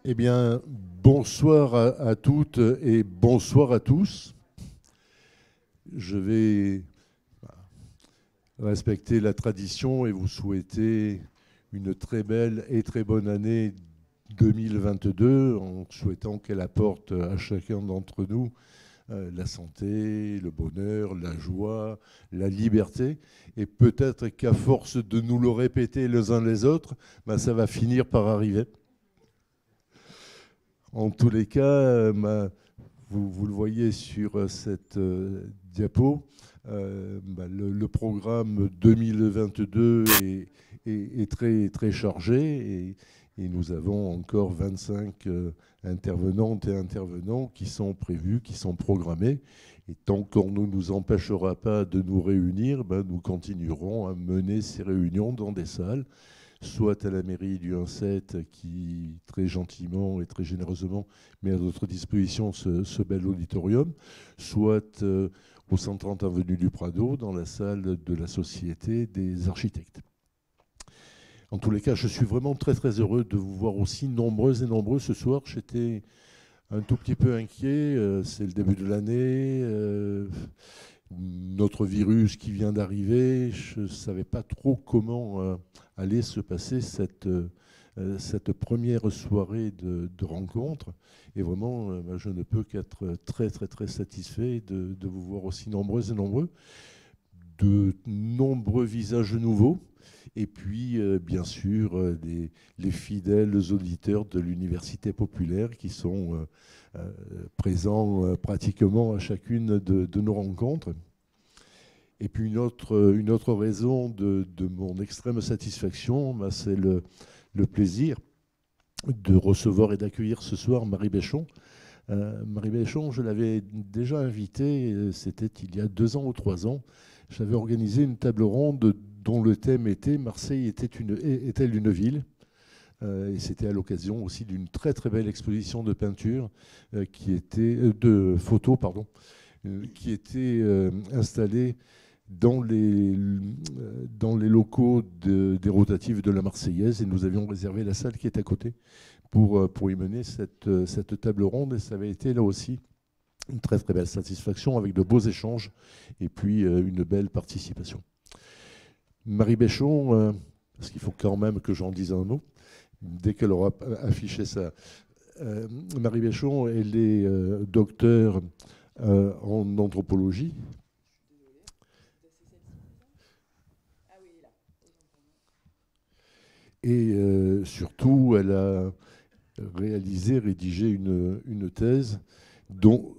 Eh bien, bonsoir à toutes et bonsoir à tous. Je vais respecter la tradition et vous souhaiter une très belle et très bonne année 2022 en souhaitant qu'elle apporte à chacun d'entre nous la santé, le bonheur, la joie, la liberté. Et peut-être qu'à force de nous le répéter les uns les autres, ça va finir par arriver. En tous les cas, vous le voyez sur cette diapo, le programme 2022 est très, très chargé et nous avons encore 25 intervenantes et intervenants qui sont prévus, qui sont programmés. Et tant qu'on ne nous empêchera pas de nous réunir, nous continuerons à mener ces réunions dans des salles, soit à la mairie du 1-7 qui très gentiment et très généreusement met à notre disposition ce bel auditorium, soit au 130 avenue du Prado dans la salle de la Société des architectes. En tous les cas, je suis vraiment très très heureux de vous voir aussi nombreuses et nombreux ce soir. J'étais un tout petit peu inquiet, c'est le début de l'année, notre virus qui vient d'arriver, je ne savais pas trop comment allait se passer cette première soirée de rencontre. Et vraiment, je ne peux qu'être très très très satisfait de vous voir aussi nombreuses et nombreux, de nombreux visages nouveaux. Et puis, bien sûr, les fidèles auditeurs de l'Université populaire qui sont présents pratiquement à chacune de nos rencontres. Et puis, une autre raison de mon extrême satisfaction, c'est le plaisir de recevoir et d'accueillir ce soir Marie Béchon. Marie Béchon, je l'avais déjà invitée, c'était il y a 2 ans ou 3 ans. J'avais organisé une table ronde dont le thème était « Marseille est-elle une ville ?» Et c'était à l'occasion aussi d'une très très belle exposition de peinture, de photos, pardon, qui était installée dans les locaux des rotatives de la Marseillaise. Et nous avions réservé la salle qui est à côté pour y mener cette table ronde. Et ça avait été là aussi une très très belle satisfaction avec de beaux échanges et puis une belle participation. Marie Béchon, parce qu'il faut quand même que j'en dise un mot, dès qu'elle aura affiché ça. Marie Béchon, elle est docteure en anthropologie. Et surtout, elle a rédigé une thèse dont...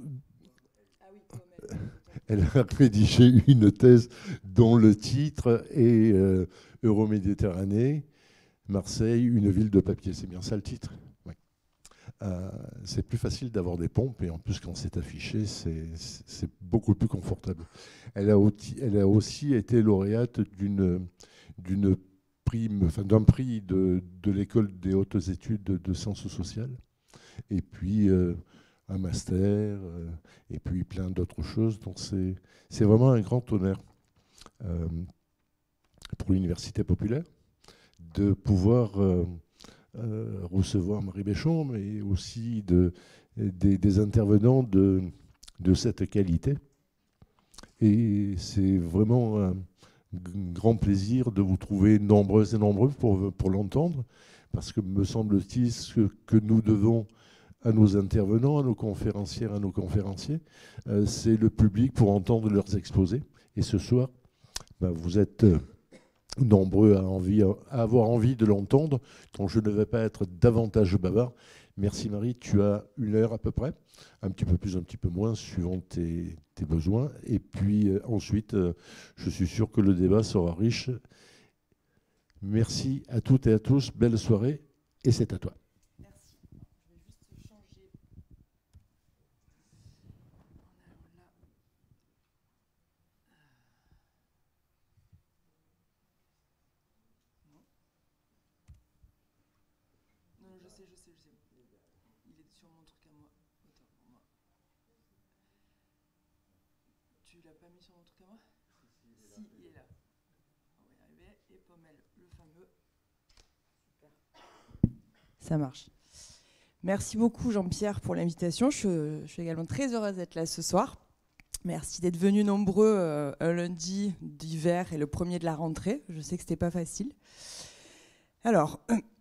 Elle a rédigé une thèse dont le titre est Euroméditerranée, Marseille, une ville de papier. C'est bien ça le titre? Ouais. C'est plus facile d'avoir des pompes et en plus quand c'est affiché, c'est beaucoup plus confortable. Elle a aussi été lauréate d'un prix de l'école des hautes études de sciences sociales. Et puis un master, et puis plein d'autres choses. Donc c'est vraiment un grand honneur pour l'Université populaire de pouvoir recevoir Marie Béchon, mais aussi des intervenants de cette qualité. Et c'est vraiment un grand plaisir de vous trouver nombreuses et nombreux pour l'entendre, parce que me semble-t-il que nous devons à nos intervenants, à nos conférencières, à nos conférenciers, c'est le public pour entendre leurs exposés. Et ce soir, vous êtes nombreux à avoir envie de l'entendre, donc je ne vais pas être davantage bavard. Merci Marie, tu as 1 heure à peu près, un petit peu plus, un petit peu moins, suivant tes besoins. Et puis ensuite, je suis sûr que le débat sera riche. Merci à toutes et à tous, belle soirée, et c'est à toi. Il est sur mon truc à moi. Attends, pour moi. Tu l'as pas mis sur mon truc à moi? Si, il est là. On va y arriver. Et Pommel, le fameux. Super. Ça marche. Merci beaucoup Jean-Pierre pour l'invitation. Je suis également très heureuse d'être là ce soir. Merci d'être venus nombreux un lundi d'hiver et le premier de la rentrée. Je sais que ce n'était pas facile. Alors,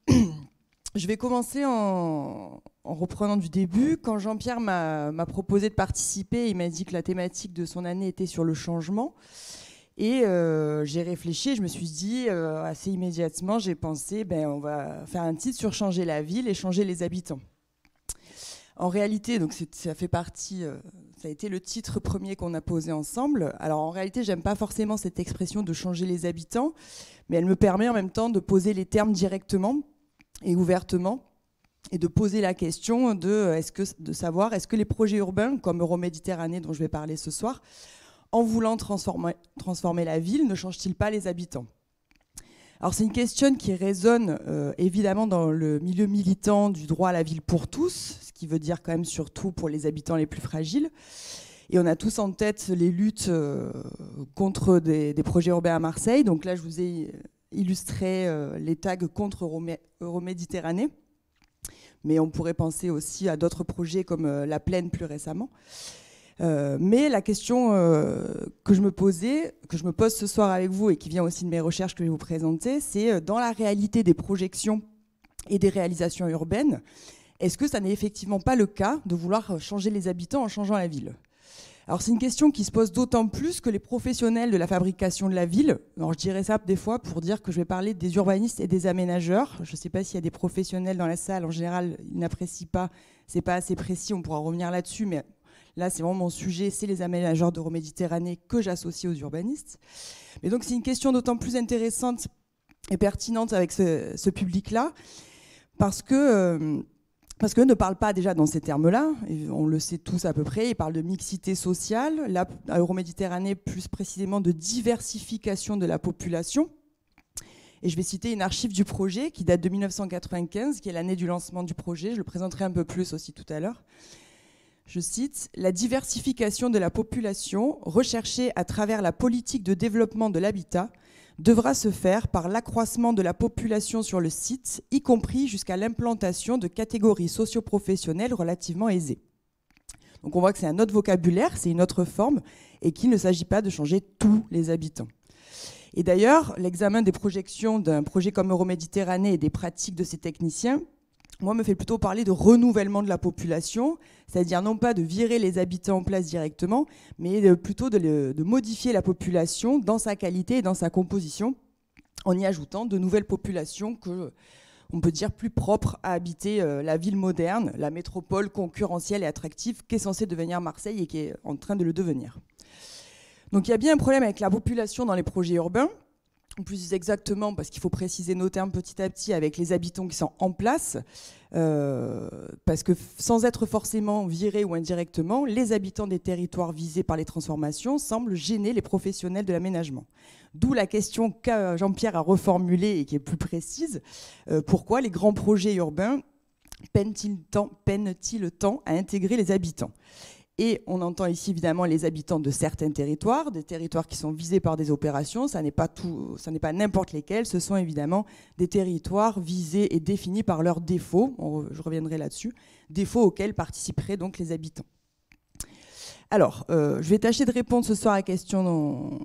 je vais commencer en reprenant du début. Quand Jean-Pierre m'a proposé de participer, il m'a dit que la thématique de son année était sur le changement. Et j'ai réfléchi, je me suis dit assez immédiatement, j'ai pensé, on va faire un titre sur changer la ville et changer les habitants. En réalité, donc ça fait partie, ça a été le titre premier qu'on a posé ensemble. Alors en réalité, j'aime pas forcément cette expression de changer les habitants, mais elle me permet en même temps de poser les termes directement et ouvertement et de poser la question de savoir est-ce que les projets urbains comme Euroméditerranée dont je vais parler ce soir, en voulant transformer la ville, ne changent-ils pas les habitants ? Alors c'est une question qui résonne évidemment dans le milieu militant du droit à la ville pour tous, ce qui veut dire quand même surtout pour les habitants les plus fragiles. Et on a tous en tête les luttes contre des projets urbains à Marseille. Donc là, je vous ai illustré les tags contre Euroméditerranée. Mais on pourrait penser aussi à d'autres projets comme La Plaine plus récemment. Mais la question que je me pose ce soir avec vous et qui vient aussi de mes recherches que je vais vous présenter, c'est dans la réalité des projections et des réalisations urbaines, est-ce que ça n'est effectivement pas le cas de vouloir changer les habitants en changeant la ville ? Alors c'est une question qui se pose d'autant plus que les professionnels de la fabrication de la ville, alors je dirais ça des fois pour dire que je vais parler des urbanistes et des aménageurs, je ne sais pas s'il y a des professionnels dans la salle, en général ils n'apprécient pas, c'est pas assez précis, on pourra revenir là-dessus, mais là, c'est vraiment mon sujet, c'est les aménageurs d'Euroméditerranée que j'associe aux urbanistes. Mais donc, c'est une question d'autant plus intéressante et pertinente avec ce public-là, parce que ne parle pas déjà dans ces termes-là, on le sait tous à peu près, il parle de mixité sociale, là, à Euroméditerranée, plus précisément de diversification de la population. Et je vais citer une archive du projet qui date de 1995, qui est l'année du lancement du projet, je le présenterai un peu plus aussi tout à l'heure. Je cite, « La diversification de la population recherchée à travers la politique de développement de l'habitat devra se faire par l'accroissement de la population sur le site, y compris jusqu'à l'implantation de catégories socio-professionnelles relativement aisées. » Donc on voit que c'est un autre vocabulaire, c'est une autre forme, et qu'il ne s'agit pas de changer tous les habitants. Et d'ailleurs, l'examen des projections d'un projet comme Euroméditerranée et des pratiques de ses techniciens moi, me fait plutôt parler de renouvellement de la population, c'est-à-dire non pas de virer les habitants en place directement, mais plutôt de modifier la population dans sa qualité et dans sa composition, en y ajoutant de nouvelles populations que on peut dire plus propres à habiter la ville moderne, la métropole concurrentielle et attractive qu'est censée devenir Marseille et qui est en train de le devenir. Donc il y a bien un problème avec la population dans les projets urbains, plus exactement, parce qu'il faut préciser nos termes petit à petit avec les habitants qui sont en place, parce que sans être forcément virés ou indirectement, les habitants des territoires visés par les transformations semblent gêner les professionnels de l'aménagement. D'où la question que Jean-Pierre a reformulée et qui est plus précise, pourquoi les grands projets urbains peinent-ils tant à intégrer les habitants ? Et on entend ici évidemment les habitants de certains territoires, des territoires qui sont visés par des opérations, ça n'est pas n'importe lesquels, ce sont évidemment des territoires visés et définis par leurs défauts, je reviendrai là-dessus, défauts auxquels participeraient donc les habitants. Alors, je vais tâcher de répondre ce soir à la question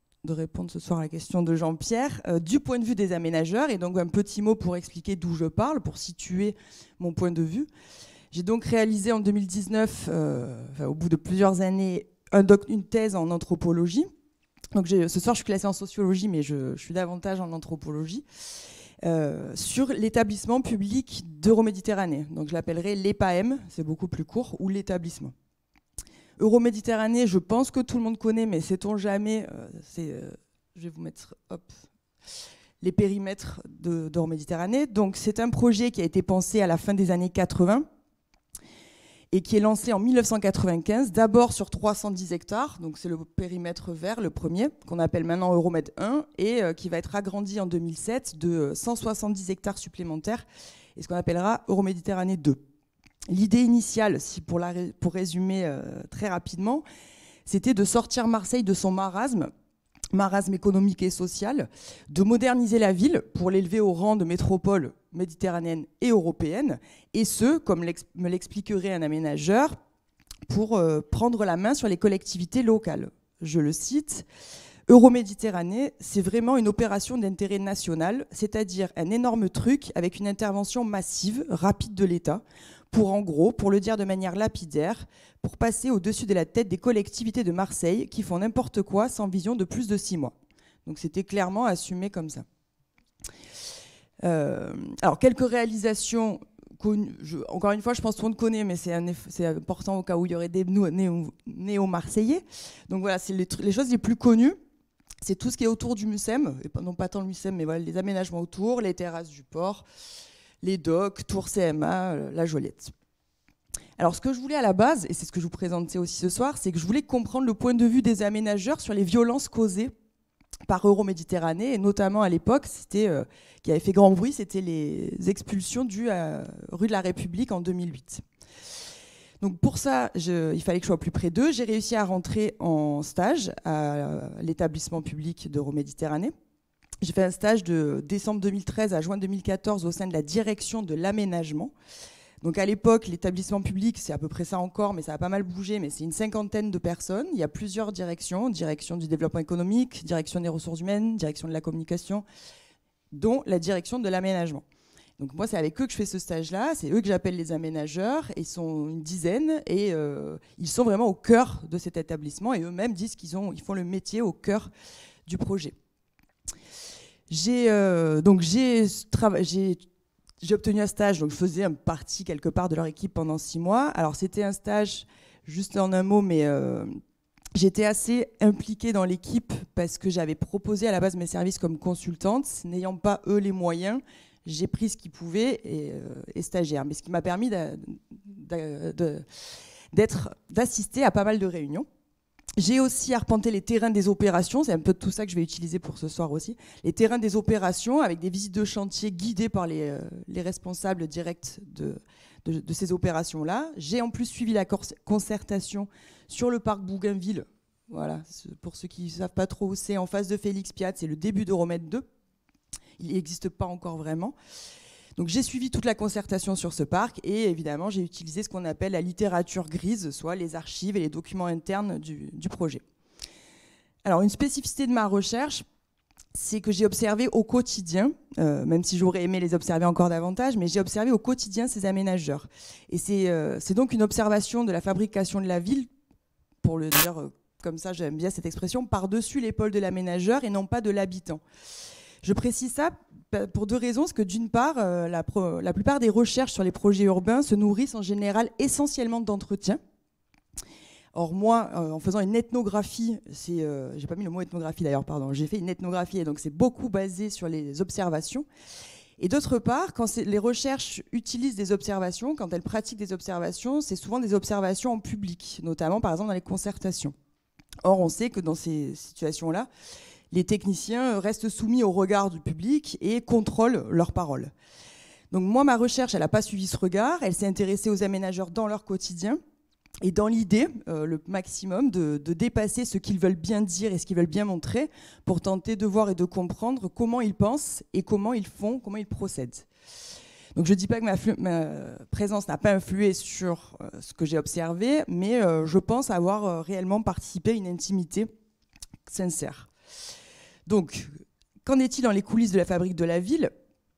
de Jean-Pierre du point de vue des aménageurs, et donc un petit mot pour expliquer d'où je parle, pour situer mon point de vue. J'ai donc réalisé en 2019, au bout de plusieurs années, une thèse en anthropologie. Donc ce soir, je suis classée en sociologie, mais je suis davantage en anthropologie, sur l'établissement public d'Euroméditerranée. Donc je l'appellerai l'EPAM, c'est beaucoup plus court, ou l'établissement. Euroméditerranée, je pense que tout le monde connaît, mais sait-on jamais, je vais vous mettre les périmètres d'Euroméditerranée. Donc c'est un projet qui a été pensé à la fin des années 80, et qui est lancé en 1995, d'abord sur 310 hectares, donc c'est le périmètre vert, le premier, qu'on appelle maintenant Euromed 1, et qui va être agrandi en 2007 de 170 hectares supplémentaires, et ce qu'on appellera Euroméditerranée 2. L'idée initiale, pour résumer très rapidement, c'était de sortir Marseille de son marasme marasme économique et social, de moderniser la ville pour l'élever au rang de métropole méditerranéenne et européenne, et ce, comme me l'expliquerait un aménageur, pour prendre la main sur les collectivités locales. Je le cite, « Euroméditerranée, c'est vraiment une opération d'intérêt national, c'est-à-dire un énorme truc avec une intervention massive, rapide de l'État, en gros, pour le dire de manière lapidaire, pour passer au-dessus de la tête des collectivités de Marseille qui font n'importe quoi sans vision de plus de 6 mois. » Donc c'était clairement assumé comme ça. Alors, quelques réalisations connues. Encore une fois, je pense que tout le monde connaît, mais c'est important au cas où il y aurait des néo-marseillais. Donc voilà, c'est les choses les plus connues. C'est tout ce qui est autour du MUSEM, et non pas tant le MUSEM, mais voilà, les aménagements autour, les terrasses du port, les docks, Tour CMA, la Joliette. Alors ce que je voulais à la base, et c'est ce que je vous présentais aussi ce soir, c'est que je voulais comprendre le point de vue des aménageurs sur les violences causées par Euroméditerranée, et notamment à l'époque, qui avait fait grand bruit, c'était les expulsions dues à rue de la République en 2008. Donc pour ça, il fallait que je sois plus près d'eux. J'ai réussi à rentrer en stage à l'établissement public d'Euroméditerranée. J'ai fait un stage de décembre 2013 à juin 2014 au sein de la direction de l'aménagement. Donc à l'époque, l'établissement public, c'est à peu près ça encore, mais ça a pas mal bougé, mais c'est une 50aine de personnes. Il y a plusieurs directions, direction du développement économique, direction des ressources humaines, direction de la communication, dont la direction de l'aménagement. Donc moi, c'est avec eux que je fais ce stage-là, c'est eux que j'appelle les aménageurs, et ils sont une dizaine, et ils sont vraiment au cœur de cet établissement, et eux-mêmes disent qu'ils font le métier au cœur du projet. J'ai obtenu un stage, donc je faisais une partie quelque part de leur équipe pendant 6 mois. Alors c'était un stage, juste en un mot, mais j'étais assez impliquée dans l'équipe parce que j'avais proposé à la base mes services comme consultante, n'ayant pas eux les moyens. J'ai pris ce qu'ils pouvaient et stagiaire, mais ce qui m'a permis d'assister à pas mal de réunions. J'ai aussi arpenté les terrains des opérations, c'est un peu tout ça que je vais utiliser pour ce soir aussi, les terrains des opérations avec des visites de chantier guidées par les responsables directs de ces opérations-là. J'ai en plus suivi la concertation sur le parc Bougainville. Voilà, pour ceux qui ne savent pas trop où c'est, en face de Félix Piat, c'est le début d'Euromède 2. Il n'existe pas encore vraiment. Donc j'ai suivi toute la concertation sur ce parc et évidemment j'ai utilisé ce qu'on appelle la littérature grise, soit les archives et les documents internes du projet. Alors une spécificité de ma recherche, c'est que j'ai observé au quotidien, même si j'aurais aimé les observer encore davantage, mais j'ai observé au quotidien ces aménageurs. Et c'est donc une observation de la fabrication de la ville, pour le dire comme ça, j'aime bien cette expression, par-dessus l'épaule de l'aménageur et non pas de l'habitant. Je précise ça pour 2 raisons, parce que d'une part, la plupart des recherches sur les projets urbains se nourrissent en général essentiellement d'entretien. Or moi, en faisant une ethnographie, j'ai pas mis le mot ethnographie d'ailleurs, pardon, j'ai fait une ethnographie et donc c'est beaucoup basé sur les observations. Et d'autre part, quand les recherches utilisent des observations, quand elles pratiquent des observations, c'est souvent des observations en public, notamment par exemple dans les concertations. Or on sait que dans ces situations-là, les techniciens restent soumis au regard du public et contrôlent leurs paroles. Donc moi, ma recherche, elle n'a pas suivi ce regard, elle s'est intéressée aux aménageurs dans leur quotidien, et dans l'idée, le maximum, de dépasser ce qu'ils veulent bien dire et ce qu'ils veulent bien montrer, pour tenter de voir et de comprendre comment ils pensent et comment ils font, comment ils procèdent. Donc je ne dis pas que ma présence n'a pas influé sur ce que j'ai observé, mais je pense avoir réellement participé à une intimité sincère. Donc, qu'en est-il dans les coulisses de la fabrique de la ville ?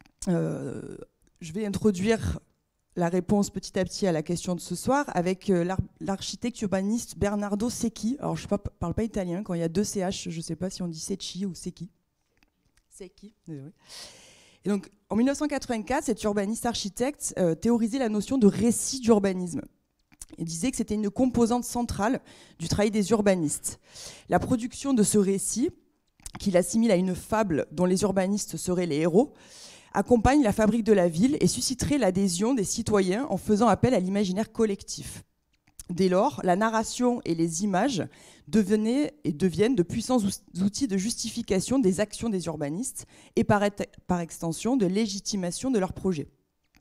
Je vais introduire la réponse petit à petit à la question de ce soir avec l'architecte urbaniste Bernardo Secchi. Alors, je ne parle pas italien, quand il y a 2 CH, je ne sais pas si on dit Secchi ou Secchi. Secchi, désolé. Et donc, en 1984, cet urbaniste architecte théorisait la notion de récit d'urbanisme. Il disait que c'était une composante centrale du travail des urbanistes. La production de ce récit, qu'il assimile à une fable dont les urbanistes seraient les héros, accompagne la fabrique de la ville et susciterait l'adhésion des citoyens en faisant appel à l'imaginaire collectif. Dès lors, la narration et les images deviennent de puissants outils de justification des actions des urbanistes et par extension de légitimation de leurs projets.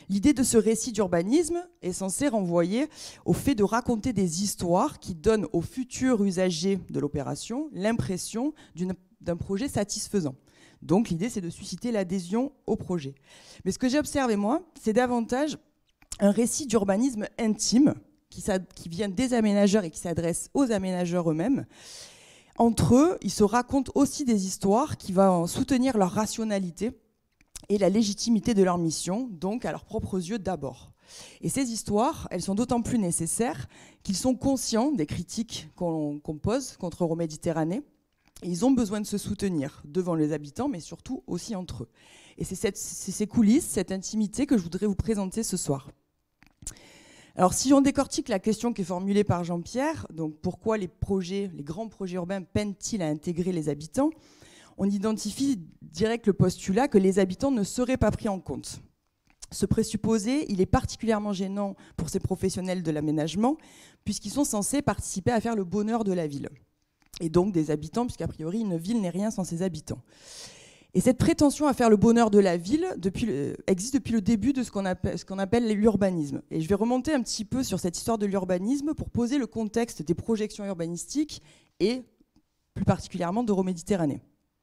L'idée de ce récit d'urbanisme est censée renvoyer au fait de raconter des histoires qui donnent aux futurs usagers de l'opération l'impression d'un projet satisfaisant. Donc l'idée, c'est de susciter l'adhésion au projet. Mais ce que j'ai observé, moi, c'est davantage un récit d'urbanisme intime qui vient des aménageurs et qui s'adresse aux aménageurs eux-mêmes. Entre eux, ils se racontent aussi des histoires qui vont soutenir leur rationalité et la légitimité de leur mission, donc à leurs propres yeux d'abord. Et ces histoires, elles sont d'autant plus nécessaires qu'ils sont conscients des critiques qu'on pose contre Euroméditerranée. Et ils ont besoin de se soutenir devant les habitants, mais surtout aussi entre eux. Et c'est ces coulisses, cette intimité que je voudrais vous présenter ce soir. Alors, si on décortique la question qui est formulée par Jean-Pierre, donc pourquoi les grands projets urbains peinent-ils à intégrer les habitants, on identifie direct le postulat que les habitants ne seraient pas pris en compte. Ce présupposé, il est particulièrement gênant pour ces professionnels de l'aménagement, puisqu'ils sont censés participer à faire le bonheur de la ville. Et donc des habitants, puisqu'a priori, une ville n'est rien sans ses habitants. Et cette prétention à faire le bonheur de la ville existe depuis le début de ce qu'on appelle l'urbanisme. Et je vais remonter un petit peu sur cette histoire de l'urbanisme pour poser le contexte des projections urbanistiques et plus particulièrement d'Euroméditerranée.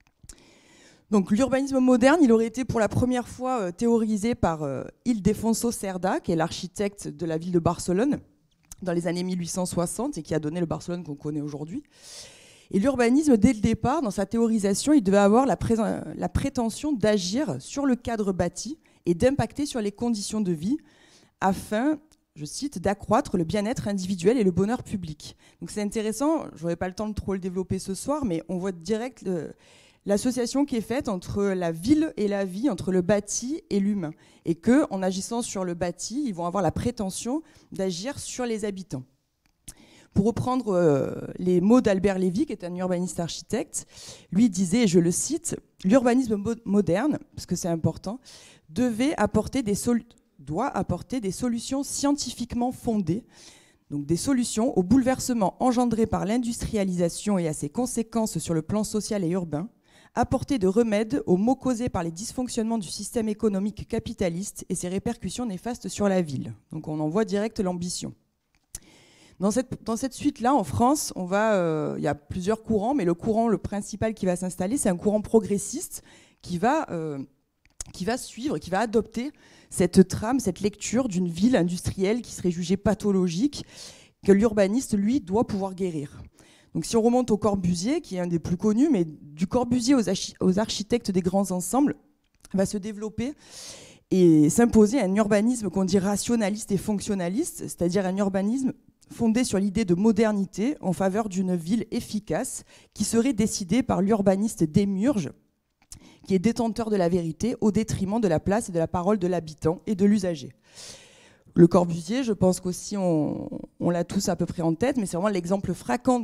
Donc l'urbanisme moderne, il aurait été pour la première fois théorisé par Ildefonso Cerda, qui est l'architecte de la ville de Barcelone, dans les années 1860 et qui a donné le Barcelone qu'on connaît aujourd'hui. Et l'urbanisme, dès le départ, dans sa théorisation, il devait avoir la prétention d'agir sur le cadre bâti et d'impacter sur les conditions de vie afin, je cite, d'accroître le bien-être individuel et le bonheur public. Donc c'est intéressant, je n'aurai pas le temps de trop le développer ce soir, mais on voit direct l'association qui est faite entre la ville et la vie, entre le bâti et l'humain. Et qu'en agissant sur le bâti, ils vont avoir la prétention d'agir sur les habitants. Pour reprendre les mots d'Albert Lévy, qui est un urbaniste architecte, lui disait, et je le cite, « L'urbanisme moderne, parce que c'est important, doit apporter des solutions scientifiquement fondées, donc des solutions aux bouleversements engendrés par l'industrialisation et à ses conséquences sur le plan social et urbain, apporter de remèdes aux maux causés par les dysfonctionnements du système économique capitaliste et ses répercussions néfastes sur la ville. » Donc on en voit direct l'ambition. Dans cette suite-là, en France, il y a plusieurs courants, mais le principal qui va s'installer, c'est un courant progressiste qui va suivre, qui va adopter cette trame, cette lecture d'une ville industrielle qui serait jugée pathologique, que l'urbaniste, lui, doit pouvoir guérir. Donc si on remonte au Corbusier, qui est un des plus connus, mais du Corbusier aux architectes des grands ensembles, va se développer et s'imposer un urbanisme qu'on dit rationaliste et fonctionnaliste, c'est-à-dire un urbanisme fondé sur l'idée de modernité en faveur d'une ville efficace qui serait décidée par l'urbaniste Démiurge, qui est détenteur de la vérité au détriment de la place et de la parole de l'habitant et de l'usager. Le Corbusier, je pense qu'aussi on l'a tous à peu près en tête, mais c'est vraiment l'exemple frappant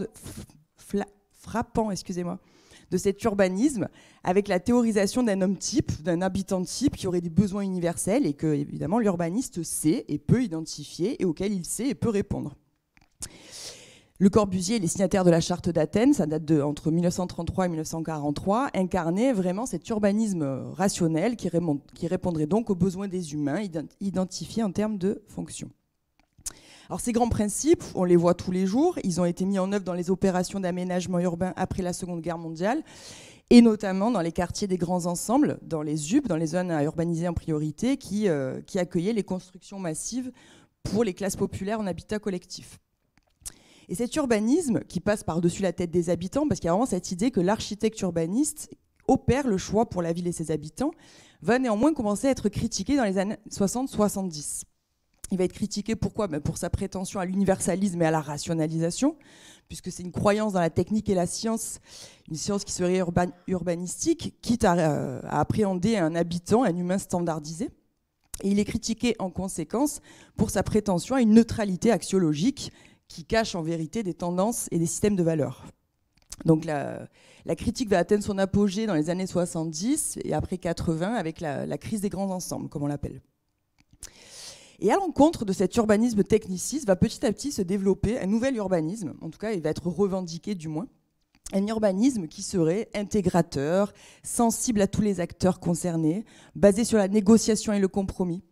de cet urbanisme avec la théorisation d'un homme type, d'un habitant type qui aurait des besoins universels et que, évidemment, l'urbaniste sait et peut identifier et auquel il sait et peut répondre. Le Corbusier, il est signataire de la Charte d'Athènes, ça date entre 1933 et 1943, incarnait vraiment cet urbanisme rationnel qui répondrait donc aux besoins des humains identifiés en termes de fonction. Alors ces grands principes, on les voit tous les jours, ils ont été mis en œuvre dans les opérations d'aménagement urbain après la Seconde Guerre mondiale, et notamment dans les quartiers des grands ensembles, dans les ZUP, dans les zones à urbaniser en priorité, qui accueillaient les constructions massives pour les classes populaires en habitat collectif. Et cet urbanisme qui passe par-dessus la tête des habitants, parce qu'il y a vraiment cette idée que l'architecte urbaniste opère le choix pour la ville et ses habitants, va néanmoins commencer à être critiqué dans les années 60-70. Il va être critiqué pourquoi ? Pour sa prétention à l'universalisme et à la rationalisation, puisque c'est une croyance dans la technique et la science, une science qui serait urbanistique, quitte à appréhender un habitant, un humain standardisé. Et il est critiqué en conséquence pour sa prétention à une neutralité axiologique qui cache en vérité des tendances et des systèmes de valeurs. Donc la critique va atteindre son apogée dans les années 70 et après 80 avec la crise des grands ensembles, comme on l'appelle. Et à l'encontre de cet urbanisme techniciste va petit à petit se développer un nouvel urbanisme, en tout cas il va être revendiqué du moins, un urbanisme qui serait intégrateur, sensible à tous les acteurs concernés, basé sur la négociation et le compromis,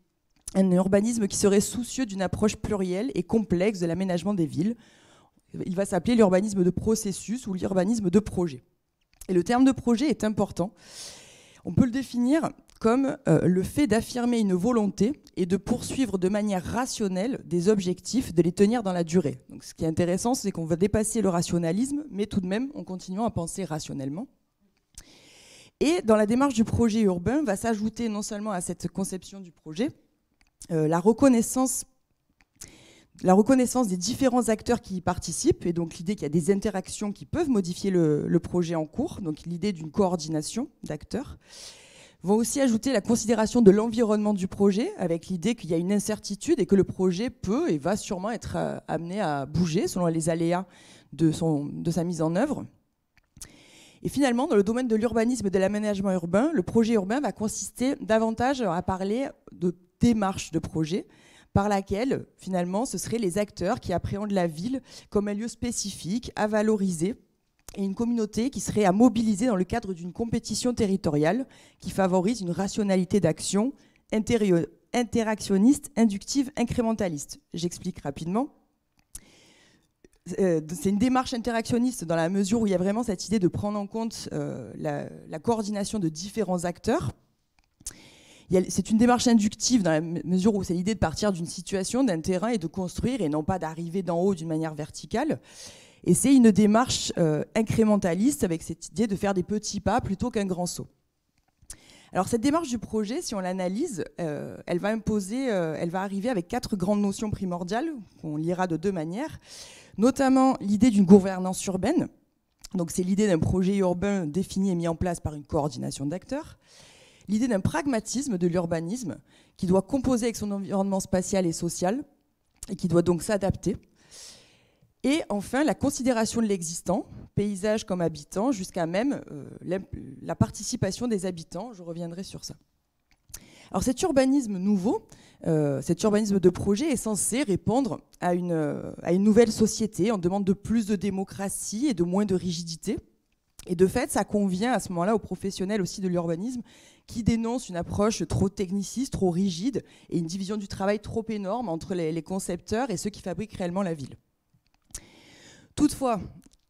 un urbanisme qui serait soucieux d'une approche plurielle et complexe de l'aménagement des villes. Il va s'appeler l'urbanisme de processus ou l'urbanisme de projet. Et le terme de projet est important. On peut le définir comme le fait d'affirmer une volonté et de poursuivre de manière rationnelle des objectifs, de les tenir dans la durée. Donc, ce qui est intéressant, c'est qu'on va dépasser le rationalisme, mais tout de même, on continue à penser rationnellement. Et dans la démarche du projet urbain, va s'ajouter non seulement à cette conception du projet, la reconnaissance des différents acteurs qui y participent, et donc l'idée qu'il y a des interactions qui peuvent modifier le projet en cours, donc l'idée d'une coordination d'acteurs. Vont aussi ajouter la considération de l'environnement du projet, avec l'idée qu'il y a une incertitude et que le projet peut et va sûrement être amené à bouger selon les aléas de sa mise en œuvre. Et finalement, dans le domaine de l'urbanisme et de l'aménagement urbain, le projet urbain va consister davantage à parler de démarche de projet, par laquelle, finalement, ce seraient les acteurs qui appréhendent la ville comme un lieu spécifique à valoriser et une communauté qui serait à mobiliser dans le cadre d'une compétition territoriale qui favorise une rationalité d'action interactionniste, inductive, incrémentaliste. J'explique rapidement. C'est une démarche interactionniste dans la mesure où il y a vraiment cette idée de prendre en compte la coordination de différents acteurs. C'est une démarche inductive dans la mesure où c'est l'idée de partir d'une situation, d'un terrain et de construire et non pas d'arriver d'en haut d'une manière verticale. Et c'est une démarche incrémentaliste avec cette idée de faire des petits pas plutôt qu'un grand saut. Alors cette démarche du projet, si on l'analyse, elle va arriver avec 4 grandes notions primordiales qu'on lira de 2 manières, notamment l'idée d'une gouvernance urbaine. Donc c'est l'idée d'un projet urbain défini et mis en place par une coordination d'acteurs. L'idée d'un pragmatisme de l'urbanisme qui doit composer avec son environnement spatial et social et qui doit donc s'adapter. Et enfin, la considération de l'existant, paysage comme habitant, jusqu'à même la participation des habitants. Je reviendrai sur ça. Alors cet urbanisme nouveau, cet urbanisme de projet est censé répondre à une nouvelle société en demande de plus de démocratie et de moins de rigidité. Et de fait, ça convient à ce moment-là aux professionnels aussi de l'urbanisme qui dénoncent une approche trop techniciste, trop rigide et une division du travail trop énorme entre les concepteurs et ceux qui fabriquent réellement la ville. Toutefois,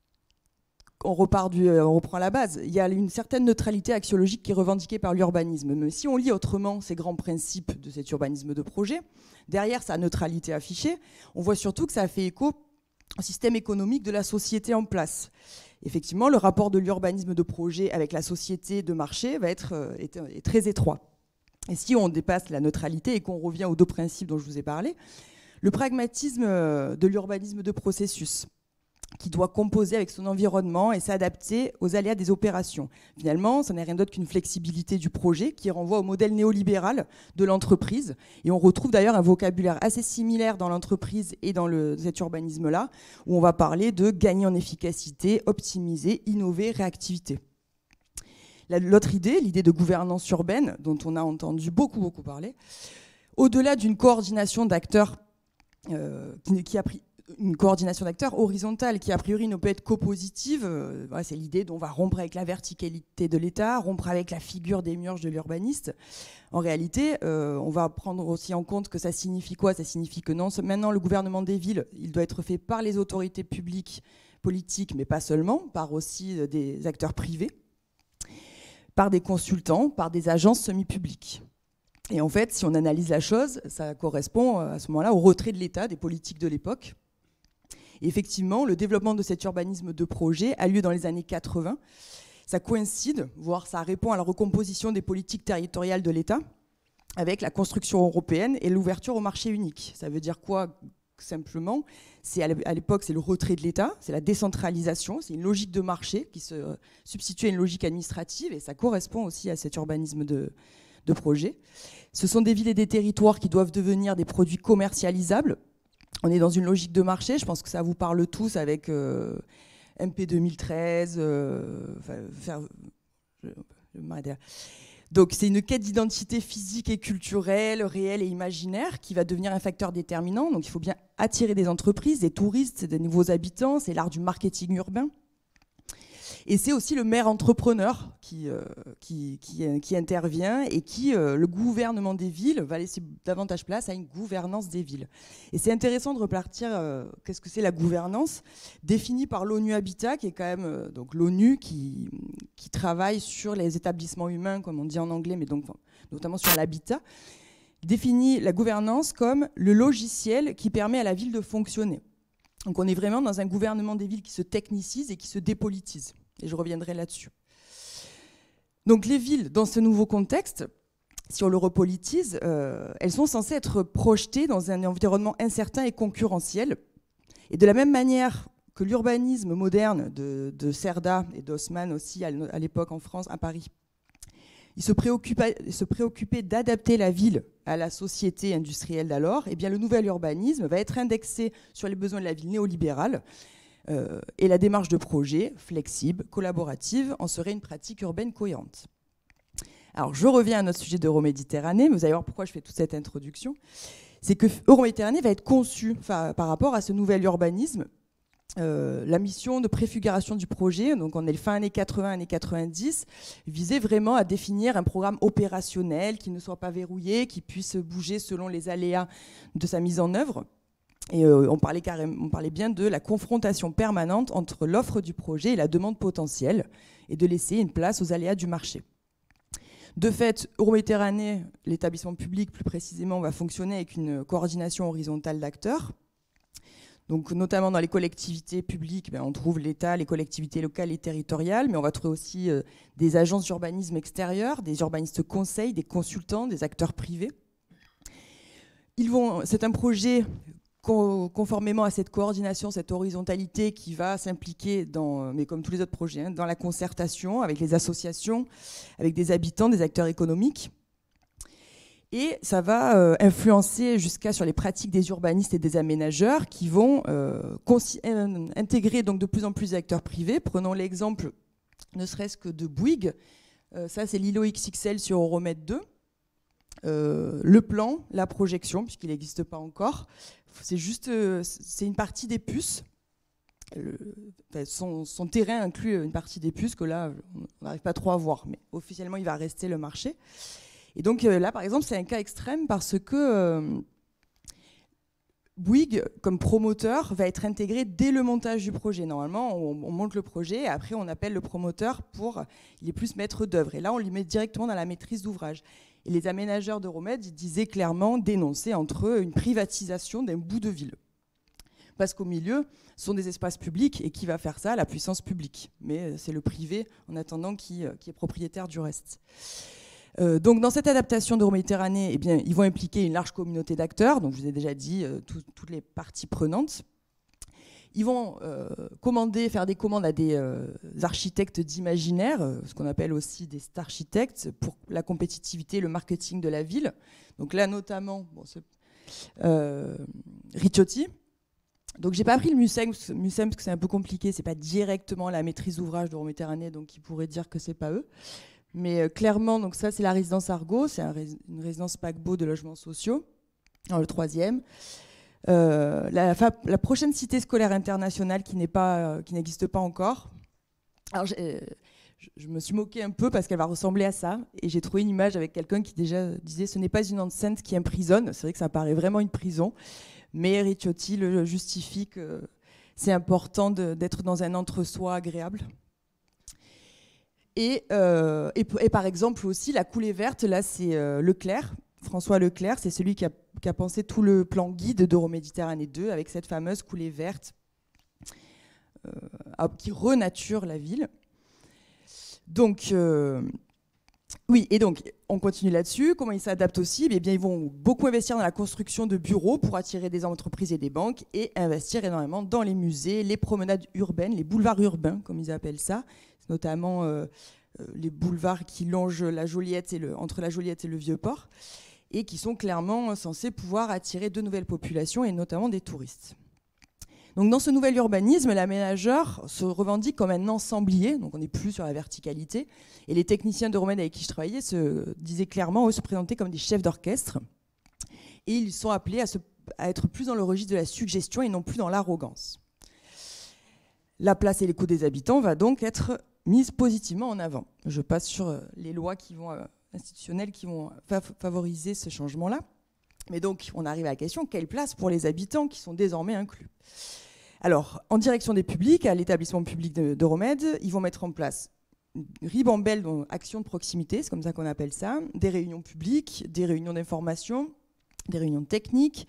on reprend la base, il y a une certaine neutralité axiologique qui est revendiquée par l'urbanisme. Mais si on lit autrement ces grands principes de cet urbanisme de projet, derrière sa neutralité affichée, on voit surtout que ça fait écho au système économique de la société en place. Effectivement, le rapport de l'urbanisme de projet avec la société de marché est très étroit. Et si on dépasse la neutralité et qu'on revient aux 2 principes dont je vous ai parlé, le pragmatisme de l'urbanisme de processus, qui doit composer avec son environnement et s'adapter aux aléas des opérations. Finalement, ce n'est rien d'autre qu'une flexibilité du projet qui renvoie au modèle néolibéral de l'entreprise. Et on retrouve d'ailleurs un vocabulaire assez similaire dans l'entreprise et dans cet urbanisme-là, où on va parler de gagner en efficacité, optimiser, innover, réactivité. L'autre idée, l'idée de gouvernance urbaine, dont on a entendu beaucoup parler, au-delà d'une coordination d'acteurs qui a pris une coordination d'acteurs horizontale qui a priori ne peut être qu'oppositive. C'est l'idée dont on va rompre avec la verticalité de l'État, rompre avec la figure démiurge de l'urbaniste. En réalité, on va prendre aussi en compte que ça signifie quoi ? Ça signifie que non, maintenant le gouvernement des villes, il doit être fait par les autorités publiques, politiques, mais pas seulement, par aussi des acteurs privés, par des consultants, par des agences semi-publiques. Et en fait, si on analyse la chose, ça correspond à ce moment-là au retrait de l'État, des politiques de l'époque. Et effectivement, le développement de cet urbanisme de projet a lieu dans les années 80. Ça coïncide, voire ça répond à la recomposition des politiques territoriales de l'État avec la construction européenne et l'ouverture au marché unique. Ça veut dire quoi ? Simplement, à l'époque, c'est le retrait de l'État, c'est la décentralisation, c'est une logique de marché qui se substitue à une logique administrative, et ça correspond aussi à cet urbanisme de projet. Ce sont des villes et des territoires qui doivent devenir des produits commercialisables. On est dans une logique de marché, je pense que ça vous parle tous avec MP 2013, donc c'est une quête d'identité physique et culturelle, réelle et imaginaire qui va devenir un facteur déterminant. Donc il faut bien attirer des entreprises, des touristes, des nouveaux habitants, c'est l'art du marketing urbain. Et c'est aussi le maire entrepreneur qui intervient et qui, le gouvernement des villes, va laisser davantage place à une gouvernance des villes. Et c'est intéressant de repartir, qu'est-ce que c'est la gouvernance, définie par l'ONU Habitat, qui est quand même donc l'ONU qui travaille sur les établissements humains, comme on dit en anglais, mais donc notamment sur l'habitat, définit la gouvernance comme le logiciel qui permet à la ville de fonctionner. Donc on est vraiment dans un gouvernement des villes qui se technicise et qui se dépolitise. Et je reviendrai là-dessus. Donc les villes, dans ce nouveau contexte, si on le repolitise, elles sont censées être projetées dans un environnement incertain et concurrentiel. Et de la même manière que l'urbanisme moderne de Cerda et d'Haussmann aussi à l'époque en France, à Paris, il se préoccupait d'adapter la ville à la société industrielle d'alors, et bien le nouvel urbanisme va être indexé sur les besoins de la ville néolibérale, et la démarche de projet, flexible, collaborative, en serait une pratique urbaine cohérente. Alors je reviens à notre sujet d'Euroméditerranée, mais vous allez voir pourquoi je fais toute cette introduction. C'est que Euroméditerranée va être conçue par rapport à ce nouvel urbanisme. La mission de préfiguration du projet, donc on est le fin années 80, années 90, visait vraiment à définir un programme opérationnel qui ne soit pas verrouillé, qui puisse bouger selon les aléas de sa mise en œuvre. Et on parlait bien de la confrontation permanente entre l'offre du projet et la demande potentielle, et de laisser une place aux aléas du marché. De fait, Euroméditerranée, l'établissement public plus précisément, va fonctionner avec une coordination horizontale d'acteurs. Donc, notamment dans les collectivités publiques, on trouve l'État, les collectivités locales et territoriales, mais on va trouver aussi des agences d'urbanisme extérieures, des urbanistes conseils, des consultants, des acteurs privés. C'est un projet conformément à cette coordination, cette horizontalité qui va s'impliquer, mais comme tous les autres projets, dans la concertation avec les associations, avec des habitants, des acteurs économiques. Et ça va influencer jusqu'à sur les pratiques des urbanistes et des aménageurs qui vont intégrer donc de plus en plus d'acteurs privés. Prenons l'exemple, ne serait-ce que de Bouygues. Ça, c'est l'îlot XXL sur Euromède 2. Le plan, la projection, puisqu'il n'existe pas encore, c'est une partie des puces. Son terrain inclut une partie des puces que là, on n'arrive pas trop à voir, mais officiellement, il va rester le marché. Et donc là, par exemple, c'est un cas extrême parce que Bouygues, comme promoteur, va être intégré dès le montage du projet. Normalement, on monte le projet et après, on appelle le promoteur il est plus maître d'œuvre. Et là, on lui met directement dans la maîtrise d'ouvrage. Et les aménageurs d'Euromède disaient clairement, dénoncer entre eux une privatisation d'un bout de ville. Parce qu'au milieu, ce sont des espaces publics et qui va faire ça? La puissance publique. Mais c'est le privé, en attendant, qui est propriétaire du reste. Donc dans cette adaptation d'Euroméditerranée, ils vont impliquer une large communauté d'acteurs, donc je vous ai déjà dit toutes les parties prenantes. Ils vont faire des commandes à des architectes d'imaginaire, ce qu'on appelle aussi des architectes, pour la compétitivité, le marketing de la ville. Donc là notamment, Ricciotti. Donc j'ai pas pris le Mucem parce que c'est un peu compliqué, c'est pas directement la maîtrise d'ouvrage d'Euroméditerranée, donc ils pourraient dire que c'est pas eux. Mais clairement, donc ça c'est la résidence Argot, c'est une résidence paquebot de logements sociaux, dans le 3e. La prochaine cité scolaire internationale qui n'existe pas encore. Alors je me suis moquée un peu parce qu'elle va ressembler à ça, et j'ai trouvé une image avec quelqu'un qui déjà disait ce n'est pas une enceinte qui emprisonne. C'est vrai que ça paraît vraiment une prison, mais Ricciotti le justifie que c'est important d'être dans un entre-soi agréable. Et par exemple aussi la coulée verte, là c'est Leclerc, François Leclerc, c'est celui qui a pensé tout le plan guide d'Euroméditerranée 2 avec cette fameuse coulée verte qui renature la ville. Donc oui, et donc on continue là-dessus. Comment ils s'adaptent aussi? Eh bien, ils vont beaucoup investir dans la construction de bureaux pour attirer des entreprises et des banques, et investir énormément dans les musées, les promenades urbaines, les boulevards urbains, comme ils appellent ça. Notamment les boulevards qui longent la Joliette entre la Joliette et le Vieux-Port, et qui sont clairement censés pouvoir attirer de nouvelles populations, et notamment des touristes. Donc dans ce nouvel urbanisme, l'aménageur se revendique comme un ensemblier, donc on n'est plus sur la verticalité, et les techniciens d'Euromède avec qui je travaillais se disaient clairement, eux, se présenter comme des chefs d'orchestre, et ils sont appelés à être plus dans le registre de la suggestion et non plus dans l'arrogance. La place et les coûts des habitants va donc être mise positivement en avant. Je passe sur les lois institutionnelles qui vont favoriser ce changement-là. Mais donc, on arrive à la question, quelle place pour les habitants qui sont désormais inclus? Alors, en direction des publics, à l'établissement public d'Euromède, ils vont mettre en place une ribambelle d'actions de proximité, c'est comme ça qu'on appelle ça, des réunions publiques, des réunions d'information, des réunions techniques,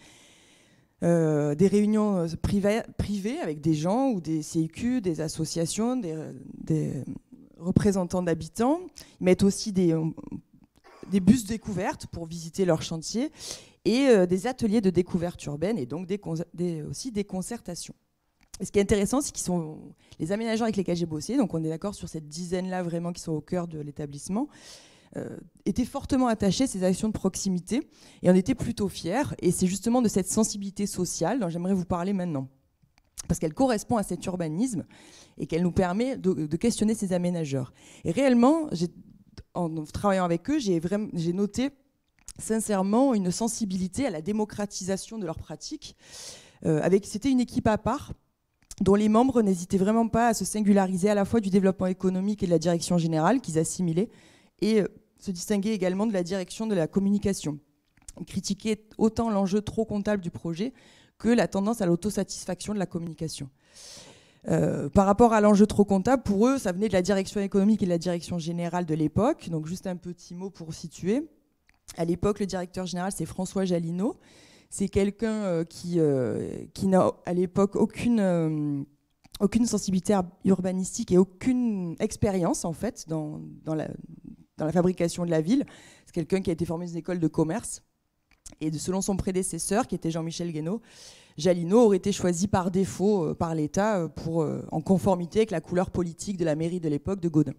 des réunions privées avec des gens ou des CIQ, des associations, des représentants d'habitants. Ils mettent aussi des bus découvertes pour visiter leur chantier et des ateliers de découverte urbaine et donc aussi des concertations. Et ce qui est intéressant, c'est qu'ils sont les aménageurs avec lesquels j'ai bossé, donc on est d'accord sur cette dizaine-là vraiment qui sont au cœur de l'établissement, étaient fortement attachés à ces actions de proximité et en étaient plutôt fiers. Et c'est justement de cette sensibilité sociale dont j'aimerais vous parler maintenant, parce qu'elle correspond à cet urbanisme et qu'elle nous permet de questionner ces aménageurs. Et réellement, en travaillant avec eux, j'ai noté sincèrement une sensibilité à la démocratisation de leurs pratiques. C'était une équipe à part, dont les membres n'hésitaient vraiment pas à se singulariser à la fois du développement économique et de la direction générale qu'ils assimilaient, et se distinguaient également de la direction de la communication. Ils critiquaient autant l'enjeu trop comptable du projet que la tendance à l'autosatisfaction de la communication. Par rapport à l'enjeu trop comptable, pour eux, ça venait de la direction économique et de la direction générale de l'époque. Donc juste un petit mot pour situer. À l'époque, le directeur général, c'est François Jallinot. C'est quelqu'un qui n'a à l'époque aucune sensibilité urbanistique et aucune expérience en fait dans la fabrication de la ville. C'est quelqu'un qui a été formé dans une école de commerce. Et selon son prédécesseur, qui était Jean-Michel Guénaud, Jallinot aurait été choisi par défaut par l'État en conformité avec la couleur politique de la mairie de l'époque de Gaudin.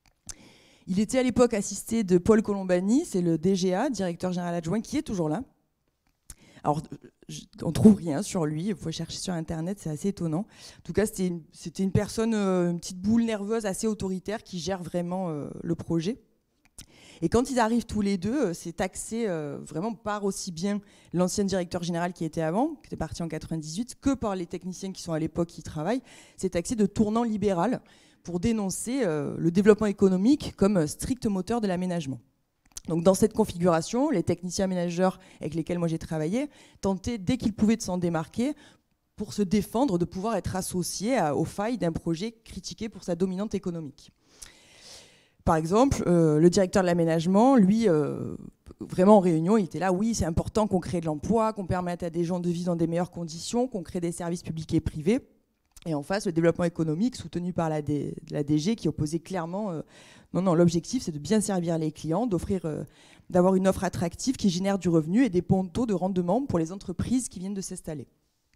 Il était à l'époque assisté de Paul Colombani, c'est le DGA, directeur général adjoint, qui est toujours là. Alors, on ne trouve rien sur lui, il faut chercher sur Internet, c'est assez étonnant. En tout cas, c'était une personne, une petite boule nerveuse assez autoritaire qui gère vraiment le projet. Et quand ils arrivent tous les deux, c'est taxé vraiment par aussi bien l'ancien directeur général qui était avant, qui était parti en 98, que par les techniciens qui sont à l'époque qui travaillent. C'est taxé de tournant libéral pour dénoncer le développement économique comme strict moteur de l'aménagement. Donc dans cette configuration, les techniciens aménageurs avec lesquels moi j'ai travaillé tentaient, dès qu'ils pouvaient, de s'en démarquer pour se défendre de pouvoir être associés aux failles d'un projet critiqué pour sa dominante économique. Par exemple, le directeur de l'aménagement, lui, vraiment en réunion, il était là, oui, c'est important qu'on crée de l'emploi, qu'on permette à des gens de vivre dans des meilleures conditions, qu'on crée des services publics et privés. Et en face, le développement économique soutenu par la DG qui opposait clairement non, l'objectif c'est de bien servir les clients, d'avoir une offre attractive qui génère du revenu et des bons taux de rendement pour les entreprises qui viennent de s'installer.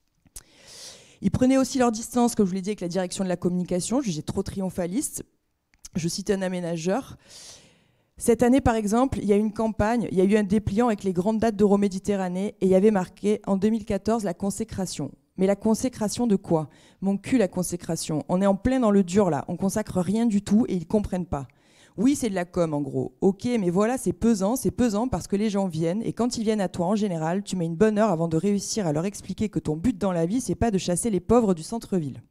Ils prenaient aussi leur distance, comme je vous l'ai dit, avec la direction de la communication, jugée trop triomphaliste. Je cite un aménageur. Cette année, par exemple, il y a eu une campagne, il y a eu un dépliant avec les grandes dates d'Euroméditerranée et il y avait marqué en 2014 la consécration. Mais la consécration de quoi? Mon cul, la consécration. On est en plein dans le dur là, on consacre rien du tout et ils comprennent pas. Oui, c'est de la com en gros. Ok, mais voilà, c'est pesant parce que les gens viennent et quand ils viennent à toi en général, tu mets une bonne heure avant de réussir à leur expliquer que ton but dans la vie, c'est pas de chasser les pauvres du centre-ville.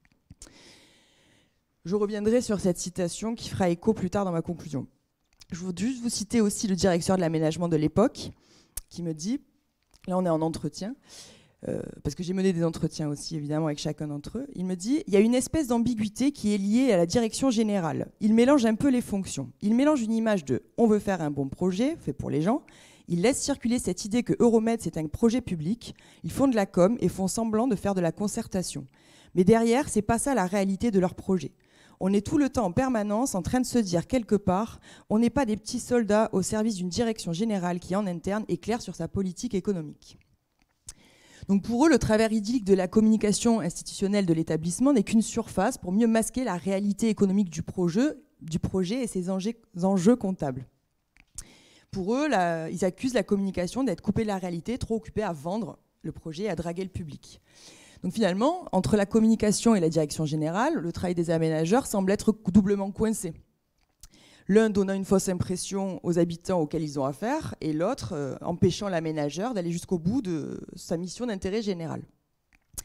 Je reviendrai sur cette citation qui fera écho plus tard dans ma conclusion. Je veux juste vous citer aussi le directeur de l'aménagement de l'époque qui me dit, là on est en entretien, parce que j'ai mené des entretiens aussi évidemment avec chacun d'entre eux, il me dit, il y a une espèce d'ambiguïté qui est liée à la direction générale. Il mélange un peu les fonctions. Il mélange une image de « on veut faire un bon projet, fait pour les gens », il laisse circuler cette idée que Euromède c'est un projet public, ils font de la com et font semblant de faire de la concertation. Mais derrière, c'est pas ça la réalité de leur projet. On est tout le temps en permanence en train de se dire quelque part, on n'est pas des petits soldats au service d'une direction générale qui en interne est claire sur sa politique économique. Donc pour eux, le travers idyllique de la communication institutionnelle de l'établissement n'est qu'une surface pour mieux masquer la réalité économique du projet et ses enjeux comptables. Pour eux, ils accusent la communication d'être coupée de la réalité, trop occupée à vendre le projet et à draguer le public. Donc finalement, entre la communication et la direction générale, le travail des aménageurs semble être doublement coincé. L'un donnant une fausse impression aux habitants auxquels ils ont affaire, et l'autre empêchant l'aménageur d'aller jusqu'au bout de sa mission d'intérêt général.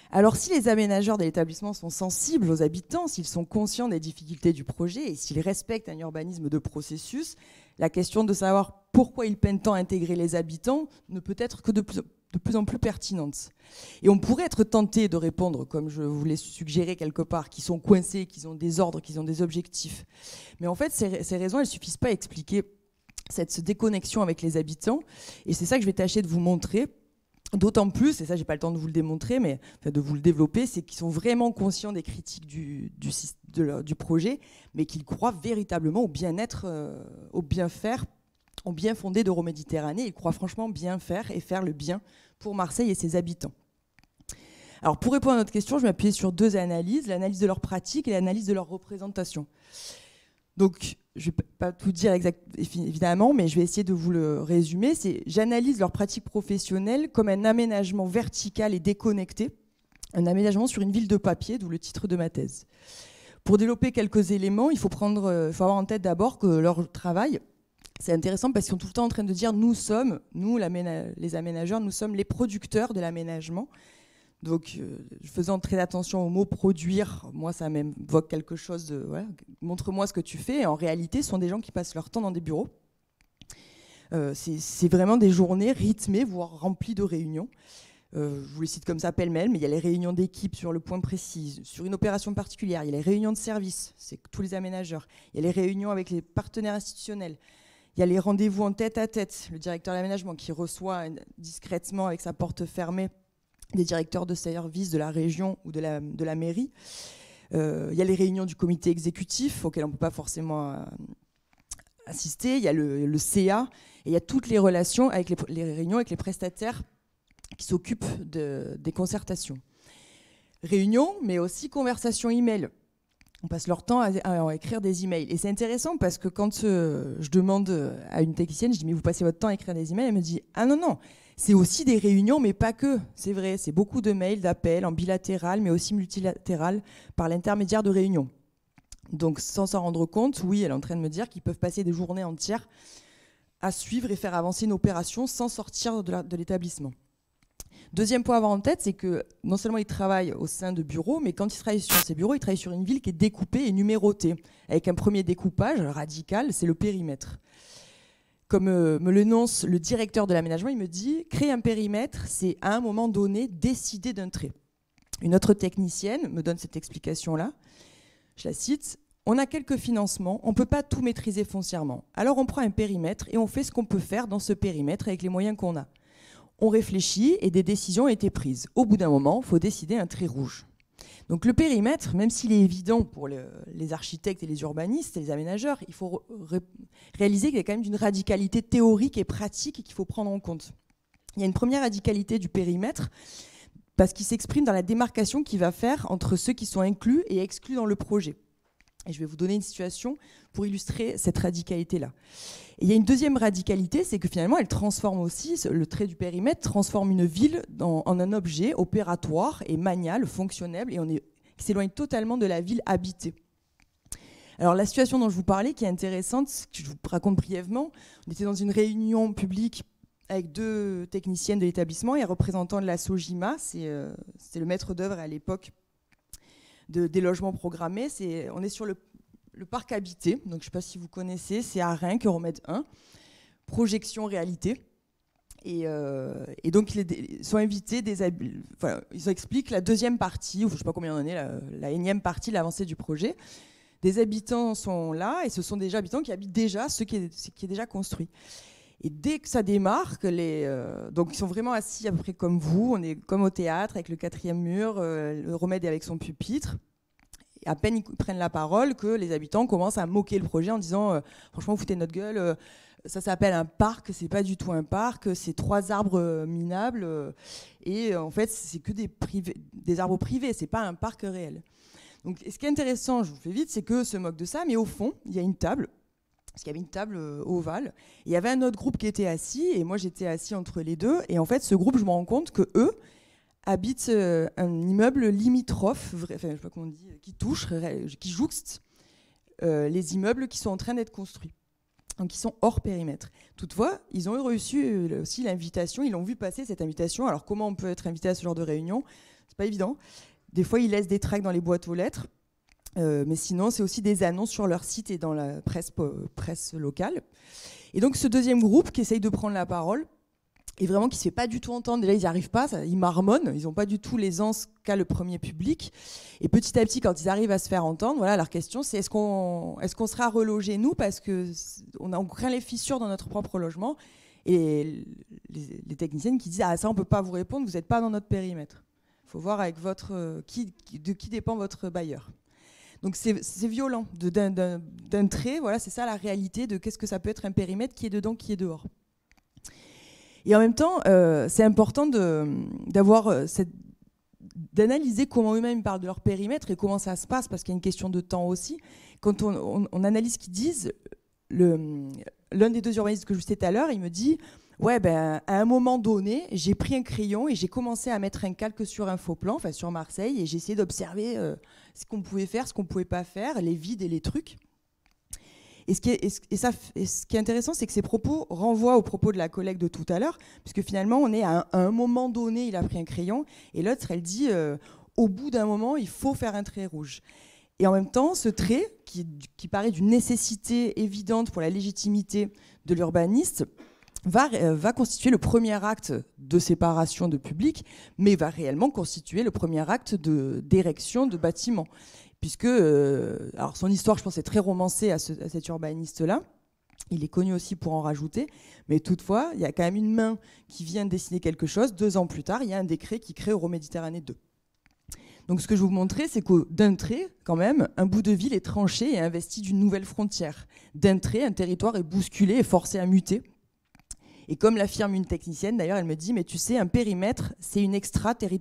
Alors si les aménageurs de l'établissement sont sensibles aux habitants, s'ils sont conscients des difficultés du projet et s'ils respectent un urbanisme de processus, la question de savoir pourquoi ils peinent tant à intégrer les habitants ne peut être que de plus en plus pertinente. Et on pourrait être tenté de répondre, comme je vous l'ai suggéré quelque part, qu'ils sont coincés, qu'ils ont des ordres, qu'ils ont des objectifs. Mais en fait, ces raisons, elles ne suffisent pas à expliquer cette déconnexion avec les habitants. Et c'est ça que je vais tâcher de vous montrer. D'autant plus, et ça j'ai pas le temps de vous le démontrer, mais enfin, de vous le développer, c'est qu'ils sont vraiment conscients des critiques du projet, mais qu'ils croient véritablement au bien-être, au bien-faire, au bien fondé d'Euroméditerranée. Ils croient franchement bien faire et faire le bien pour Marseille et ses habitants. Alors pour répondre à notre question, je vais m'appuyer sur deux analyses, l'analyse de leur pratique et l'analyse de leur représentation. Donc, je ne vais pas tout dire évidemment, mais je vais essayer de vous le résumer. J'analyse leur pratique professionnelle comme un aménagement vertical et déconnecté, un aménagement sur une ville de papier, d'où le titre de ma thèse. Pour développer quelques éléments, il faut avoir en tête d'abord que leur travail, c'est intéressant parce qu'ils sont tout le temps en train de dire nous, les aménageurs, nous sommes les producteurs de l'aménagement. Donc, faisant très attention au mot produire, moi, ça m'évoque quelque chose de voilà, montre-moi ce que tu fais. Et en réalité, ce sont des gens qui passent leur temps dans des bureaux. C'est vraiment des journées rythmées, voire remplies de réunions. Je vous les cite comme ça pêle-mêle, mais il y a les réunions d'équipe sur le point précis, sur une opération particulière. Il y a les réunions de service, c'est tous les aménageurs. Il y a les réunions avec les partenaires institutionnels. Il y a les rendez-vous en tête-à-tête, le directeur de l'aménagement qui reçoit discrètement avec sa porte fermée des directeurs de service de la région ou de la mairie. Il y a les réunions du comité exécutif auxquelles on ne peut pas forcément assister. Il y a le CA et il y a toutes les relations avec les réunions avec les prestataires qui s'occupent des concertations. Réunions, mais aussi conversations email. On passe leur temps à écrire des emails. Et c'est intéressant parce que quand je demande à une technicienne, je dis mais vous passez votre temps à écrire des emails, elle me dit ah non, c'est aussi des réunions, mais pas que. C'est vrai, c'est beaucoup de mails, d'appels en bilatéral, mais aussi multilatéral par l'intermédiaire de réunions. Donc sans s'en rendre compte, oui, elle est en train de me dire qu'ils peuvent passer des journées entières à suivre et faire avancer une opération sans sortir de l'établissement. Deuxième point à avoir en tête, c'est que non seulement ils travaillent au sein de bureaux, mais quand ils travaillent sur ces bureaux, ils travaillent sur une ville qui est découpée et numérotée, avec un premier découpage radical, c'est le périmètre. Comme me l'énonce le directeur de l'aménagement, il me dit « Créer un périmètre, c'est à un moment donné décider d'un trait ». Une autre technicienne me donne cette explication-là. Je la cite « On a quelques financements, on ne peut pas tout maîtriser foncièrement. Alors on prend un périmètre et on fait ce qu'on peut faire dans ce périmètre avec les moyens qu'on a. On réfléchit et des décisions ont été prises. Au bout d'un moment, il faut décider un trait rouge. » Donc le périmètre, même s'il est évident pour les architectes et les urbanistes et les aménageurs, il faut réaliser qu'il y a quand même une radicalité théorique et pratique qu'il faut prendre en compte. Il y a une première radicalité du périmètre parce qu'il s'exprime dans la démarcation qu'il va faire entre ceux qui sont inclus et exclus dans le projet. Et je vais vous donner une situation pour illustrer cette radicalité-là. Et il y a une deuxième radicalité, c'est que finalement, elle transforme aussi, le trait du périmètre transforme une ville en un objet opératoire et maniable, fonctionnel, et qui s'éloigne totalement de la ville habitée. Alors la situation dont je vous parlais, qui est intéressante, que je vous raconte brièvement, on était dans une réunion publique avec deux techniciennes de l'établissement et un représentant de la SOGIMA, c'est le maître d'œuvre à l'époque des logements programmés. On est sur le parc habité, donc je ne sais pas si vous connaissez, c'est à Reims, Euromède 1, projection réalité. Et donc ils sont invités, ils expliquent la deuxième partie, ou je ne sais pas combien on en est, la énième partie de l'avancée du projet. Des habitants sont là, et ce sont des habitants qui habitent déjà ce qui est déjà construit. Et dès que ça démarre, donc ils sont vraiment assis à peu près comme vous, on est comme au théâtre avec le quatrième mur, le Euromède est avec son pupitre. Et à peine ils prennent la parole que les habitants commencent à moquer le projet en disant franchement vous foutez de notre gueule, ça s'appelle un parc, c'est pas du tout un parc, c'est 3 arbres minables et en fait c'est que des arbres privés, c'est pas un parc réel. Donc ce qui est intéressant, je vous fais vite, c'est qu'eux se moquent de ça, mais au fond il y a une table. Parce qu'il y avait une table ovale. Et il y avait un autre groupe qui était assis, et moi j'étais assis entre les deux. Et en fait, ce groupe, je me rends compte qu'eux habitent un immeuble limitrophe, enfin, je sais pas comment on dit, qui jouxte les immeubles qui sont en train d'être construits. Donc ils sont hors périmètre. Toutefois, ils ont reçu aussi l'invitation, ils ont vu passer cette invitation. Alors comment on peut être invité à ce genre de réunion ? c'est pas évident. Des fois, ils laissent des tracts dans les boîtes aux lettres. Mais sinon, c'est aussi des annonces sur leur site et dans la presse locale. Et donc, ce deuxième groupe qui essaye de prendre la parole, et vraiment qui ne se fait pas du tout entendre. Déjà, ils n'y arrivent pas, ils marmonnent, ils n'ont pas du tout l'aisance qu'a le premier public. Et petit à petit, quand ils arrivent à se faire entendre, voilà, leur question, c'est est-ce qu'on sera relogé, nous, parce qu'on craint les fissures dans notre propre logement. Et les techniciennes qui disent « Ah, ça, on ne peut pas vous répondre, vous n'êtes pas dans notre périmètre. Il faut voir avec de qui dépend votre bailleur. » Donc c'est violent, d'un trait, voilà, c'est ça la réalité de qu'est-ce que ça peut être un périmètre, qui est dedans, qui est dehors. Et en même temps, c'est important d'analyser comment eux-mêmes parlent de leur périmètre et comment ça se passe, parce qu'il y a une question de temps aussi. Quand on analyse ce qu'ils disent, l'un des deux urbanistes que je citais tout à l'heure, il me dit « Ouais, à un moment donné, j'ai pris un crayon et j'ai commencé à mettre un calque sur un faux plan, enfin sur Marseille, et j'ai essayé d'observer ce qu'on pouvait faire, ce qu'on ne pouvait pas faire, les vides et les trucs. » Et ce qui est intéressant, c'est que ces propos renvoient aux propos de la collègue de tout à l'heure, puisque finalement, on est à un moment donné, il a pris un crayon, et l'autre, elle dit au bout d'un moment, il faut faire un trait rouge. Et en même temps, ce trait, qui paraît d'une nécessité évidente pour la légitimité de l'urbaniste, va constituer le premier acte de séparation de public, mais va réellement constituer le premier acte d'érection de bâtiments. Puisque, alors son histoire, je pense, est très romancée à cet urbaniste-là. Il est connu aussi pour en rajouter. Mais toutefois, il y a quand même une main qui vient dessiner quelque chose. 2 ans plus tard, il y a un décret qui crée Euroméditerranée 2. Donc ce que je vais vous montrer, c'est que d'un trait, quand même, un bout de ville est tranché et investi d'une nouvelle frontière. D'un trait, un territoire est bousculé et forcé à muter. Et comme l'affirme une technicienne, d'ailleurs, elle me dit « Mais tu sais, un périmètre, c'est une extraterritorialité. »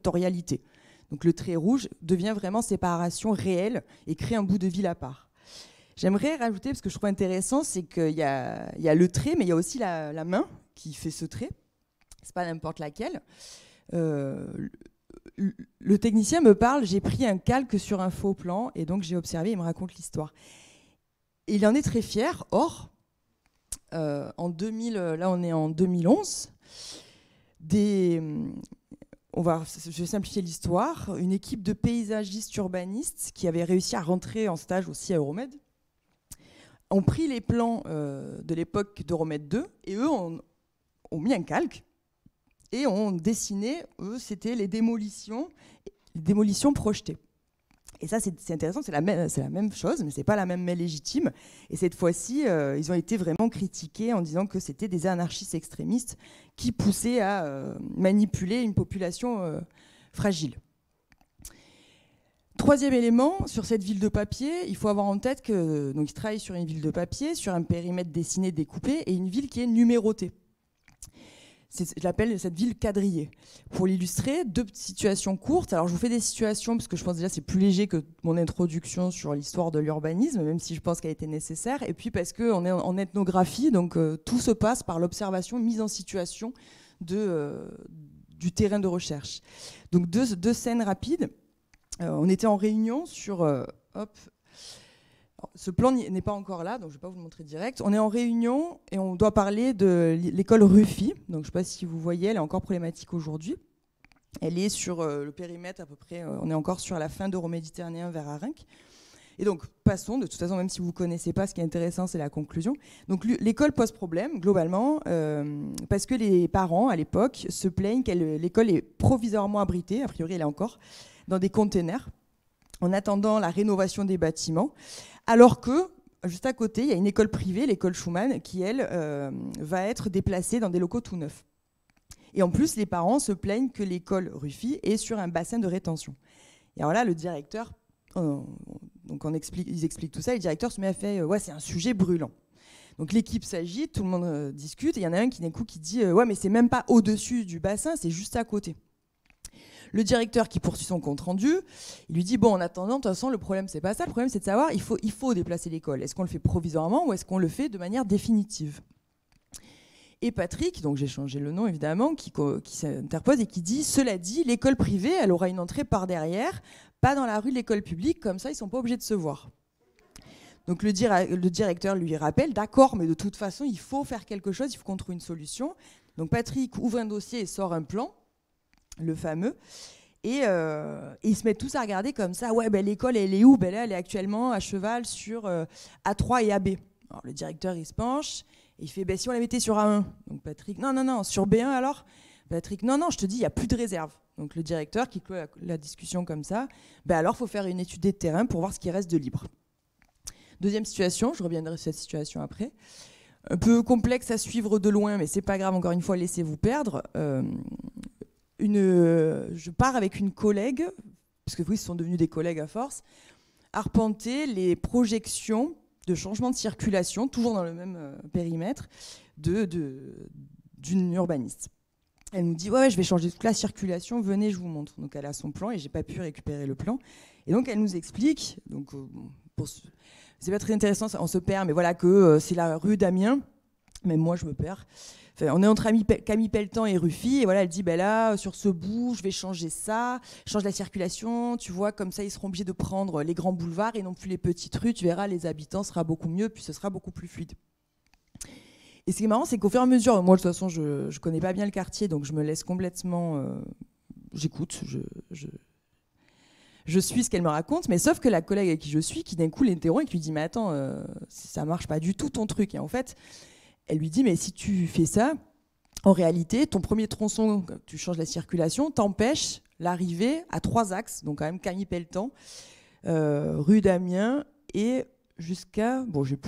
Donc le trait rouge devient vraiment séparation réelle et crée un bout de ville à part. J'aimerais rajouter, parce que je trouve intéressant, c'est qu'il y a le trait, mais il y a aussi la main qui fait ce trait. C'est pas n'importe laquelle. Le technicien me parle, j'ai pris un calque sur un faux plan, et donc j'ai observé, il me raconte l'histoire. Et il en est très fier. Or, là on est en 2011, je vais simplifier l'histoire, une équipe de paysagistes urbanistes qui avait réussi à rentrer en stage aussi à Euromed ont pris les plans de l'époque d'Euromed 2 et eux ont mis un calque et ont dessiné, eux, c'était les démolitions projetées. Et ça, c'est intéressant, c'est la même chose, mais ce n'est pas la même mais légitime. Et cette fois-ci, ils ont été vraiment critiqués en disant que c'était des anarchistes extrémistes qui poussaient à manipuler une population fragile. Troisième élément, sur cette ville de papier, il faut avoir en tête qu'ils travaillent sur une ville de papier, sur un périmètre dessiné, découpé, et une ville qui est numérotée. J'appelle cette ville quadrillée. Pour l'illustrer, 2 situations courtes. Alors je vous fais des situations parce que je pense déjà c'est plus léger que mon introduction sur l'histoire de l'urbanisme, même si je pense qu'elle était nécessaire. Et puis parce qu'on est en ethnographie, donc tout se passe par l'observation, mise en situation du terrain de recherche. Donc deux scènes rapides. On était en réunion sur... Ce plan n'est pas encore là, donc je ne vais pas vous le montrer direct. On est en réunion et on doit parler de l'école Ruffi. Donc, je ne sais pas si vous voyez, elle est encore problématique aujourd'hui. Elle est sur le périmètre à peu près, on est encore sur la fin d'Euroméditerranée vers Arinque. Et donc, passons, de toute façon, même si vous ne connaissez pas, ce qui est intéressant, c'est la conclusion. Donc, l'école pose problème, globalement, parce que les parents, à l'époque, se plaignent que l'école est provisoirement abritée, a priori elle est encore, dans des containers, en attendant la rénovation des bâtiments. Alors que, juste à côté, il y a une école privée, l'école Schumann, qui, elle, va être déplacée dans des locaux tout neufs. Et en plus, les parents se plaignent que l'école Ruffi est sur un bassin de rétention. Et alors là, le directeur, ils expliquent tout ça, et le directeur se met à faire « Ouais, c'est un sujet brûlant ». Donc l'équipe s'agite, tout le monde discute, et il y en a un qui d'un coup qui dit « Ouais, mais c'est même pas au-dessus du bassin, c'est juste à côté ». Le directeur qui poursuit son compte-rendu, il lui dit « Bon, en attendant, de toute façon, le problème, c'est pas ça. Le problème, c'est de savoir, il faut déplacer l'école. Est-ce qu'on le fait provisoirement ou est-ce qu'on le fait de manière définitive ?» Et Patrick, donc j'ai changé le nom évidemment, qui s'interpose et qui dit « Cela dit, l'école privée, elle aura une entrée par derrière, pas dans la rue de l'école publique, comme ça, ils ne sont pas obligés de se voir. » Donc le directeur lui rappelle « D'accord, mais de toute façon, il faut faire quelque chose, il faut qu'on trouve une solution. » Donc Patrick ouvre un dossier et sort un plan, le fameux, Et ils se mettent tous à regarder comme ça. Ouais, ben, l'école, elle est où? Ben, là, elle est actuellement à cheval sur A3 et AB. Alors, le directeur, il se penche et il fait ben, si on la mettait sur A1. Donc Patrick, non, sur B1 alors? Patrick, non, je te dis, il n'y a plus de réserve. Donc le directeur qui clôt la discussion comme ça, ben, alors il faut faire une étude de terrain pour voir ce qui reste de libre. Deuxième situation, je reviendrai sur cette situation après. Un peu complexe à suivre de loin, mais c'est pas grave, encore une fois, laissez-vous perdre. Je pars avec une collègue, parce que oui, ce sont devenus des collègues à force, arpenter les projections de changement de circulation, toujours dans le même périmètre, d'une urbaniste. Elle nous dit ouais, je vais changer toute la circulation, venez, je vous montre. Donc elle a son plan et j'ai pas pu récupérer le plan. Et donc elle nous explique, donc c'est pas très intéressant, on se perd, mais voilà que c'est la rue d'Amiens, même moi je me perds. Enfin, on est entre Camille Pelletan et Ruffy, et voilà, elle dit ben là, sur ce bout, je vais changer ça, change la circulation, tu vois, comme ça ils seront obligés de prendre les grands boulevards et non plus les petites rues, tu verras, les habitants sera beaucoup mieux, puis ce sera beaucoup plus fluide. Et ce qui est marrant, c'est qu'au fur et à mesure, moi de toute façon, je connais pas bien le quartier, donc je me laisse complètement, j'écoute, je suis ce qu'elle me raconte, mais sauf que la collègue avec qui je suis, qui d'un coup l'interrompt et qui lui dit mais attends, ça marche pas du tout ton truc. Et en fait, elle lui dit mais si tu fais ça, en réalité, ton premier tronçon, tu changes la circulation, t'empêche l'arrivée à 3 axes, donc quand même Camille Pelletan, rue d'Amiens et jusqu'à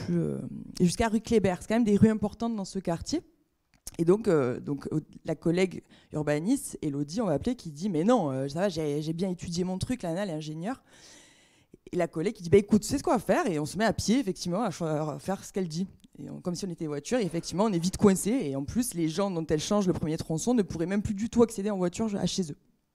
rue Kléber. C'est quand même des rues importantes dans ce quartier. Et donc la collègue urbaniste, Elodie, on va appeler, qui dit mais non, ça va, j'ai bien étudié mon truc, la nana, elle est ingénieure. Et la collègue qui dit bah écoute, tu sais ce qu'on va faire, et on se met à pied effectivement à faire ce qu'elle dit. Et comme si on était voiture, et effectivement on est vite coincé, et en plus les gens dont elle change le premier tronçon ne pourraient même plus du tout accéder en voiture à chez eux.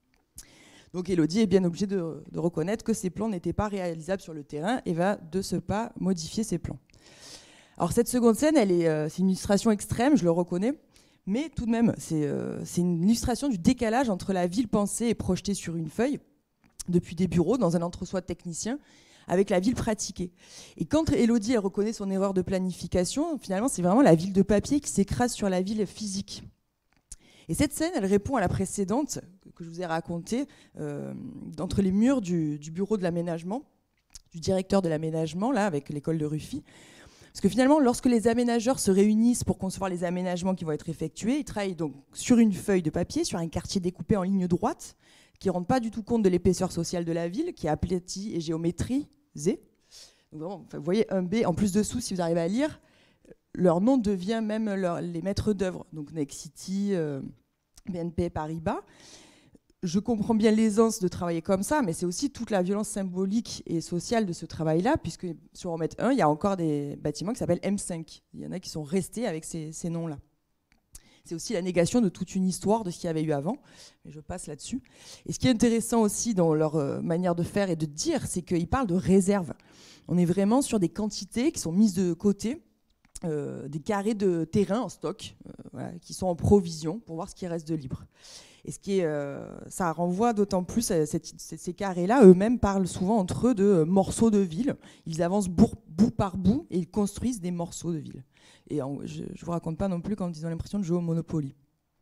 Donc Elodie est bien obligée de reconnaître que ses plans n'étaient pas réalisables sur le terrain et va de ce pas modifier ses plans. Alors cette seconde scène, c'est une illustration extrême, je le reconnais, mais tout de même, c'est une illustration du décalage entre la ville pensée et projetée sur une feuille, depuis des bureaux, dans un entre-soi de technicien, avec la ville pratiquée. Et quand Elodie elle reconnaît son erreur de planification, finalement, c'est vraiment la ville de papier qui s'écrase sur la ville physique. Et cette scène, elle répond à la précédente que je vous ai racontée, entre les murs du bureau de l'aménagement, du directeur de l'aménagement, là, avec l'école de Ruffy. Parce que finalement, lorsque les aménageurs se réunissent pour concevoir les aménagements qui vont être effectués, ils travaillent donc sur une feuille de papier, sur un quartier découpé en ligne droite, qui ne rend pas du tout compte de l'épaisseur sociale de la ville, qui est aplatie et géométrisée. Donc vraiment, vous voyez, un B, en plus dessous, si vous arrivez à lire, leur nom devient même les maîtres d'œuvre. Donc Nexity, BNP Paribas. Je comprends bien l'aisance de travailler comme ça, mais c'est aussi toute la violence symbolique et sociale de ce travail-là, puisque sur Romet 1, il y a encore des bâtiments qui s'appellent M5. Il y en a qui sont restés avec ces noms-là. C'est aussi la négation de toute une histoire de ce qu'il y avait eu avant, mais je passe là-dessus. Et ce qui est intéressant aussi dans leur manière de faire et de dire, c'est qu'ils parlent de réserve. On est vraiment sur des quantités qui sont mises de côté, des carrés de terrain en stock, voilà, qui sont en provision pour voir ce qui reste de libre. Et ça renvoie d'autant plus à ces carrés-là, eux-mêmes parlent souvent entre eux de morceaux de ville. Ils avancent bout par bout et ils construisent des morceaux de ville. Et je ne vous raconte pas non plus quand ils ont l'impression de jouer au Monopoly.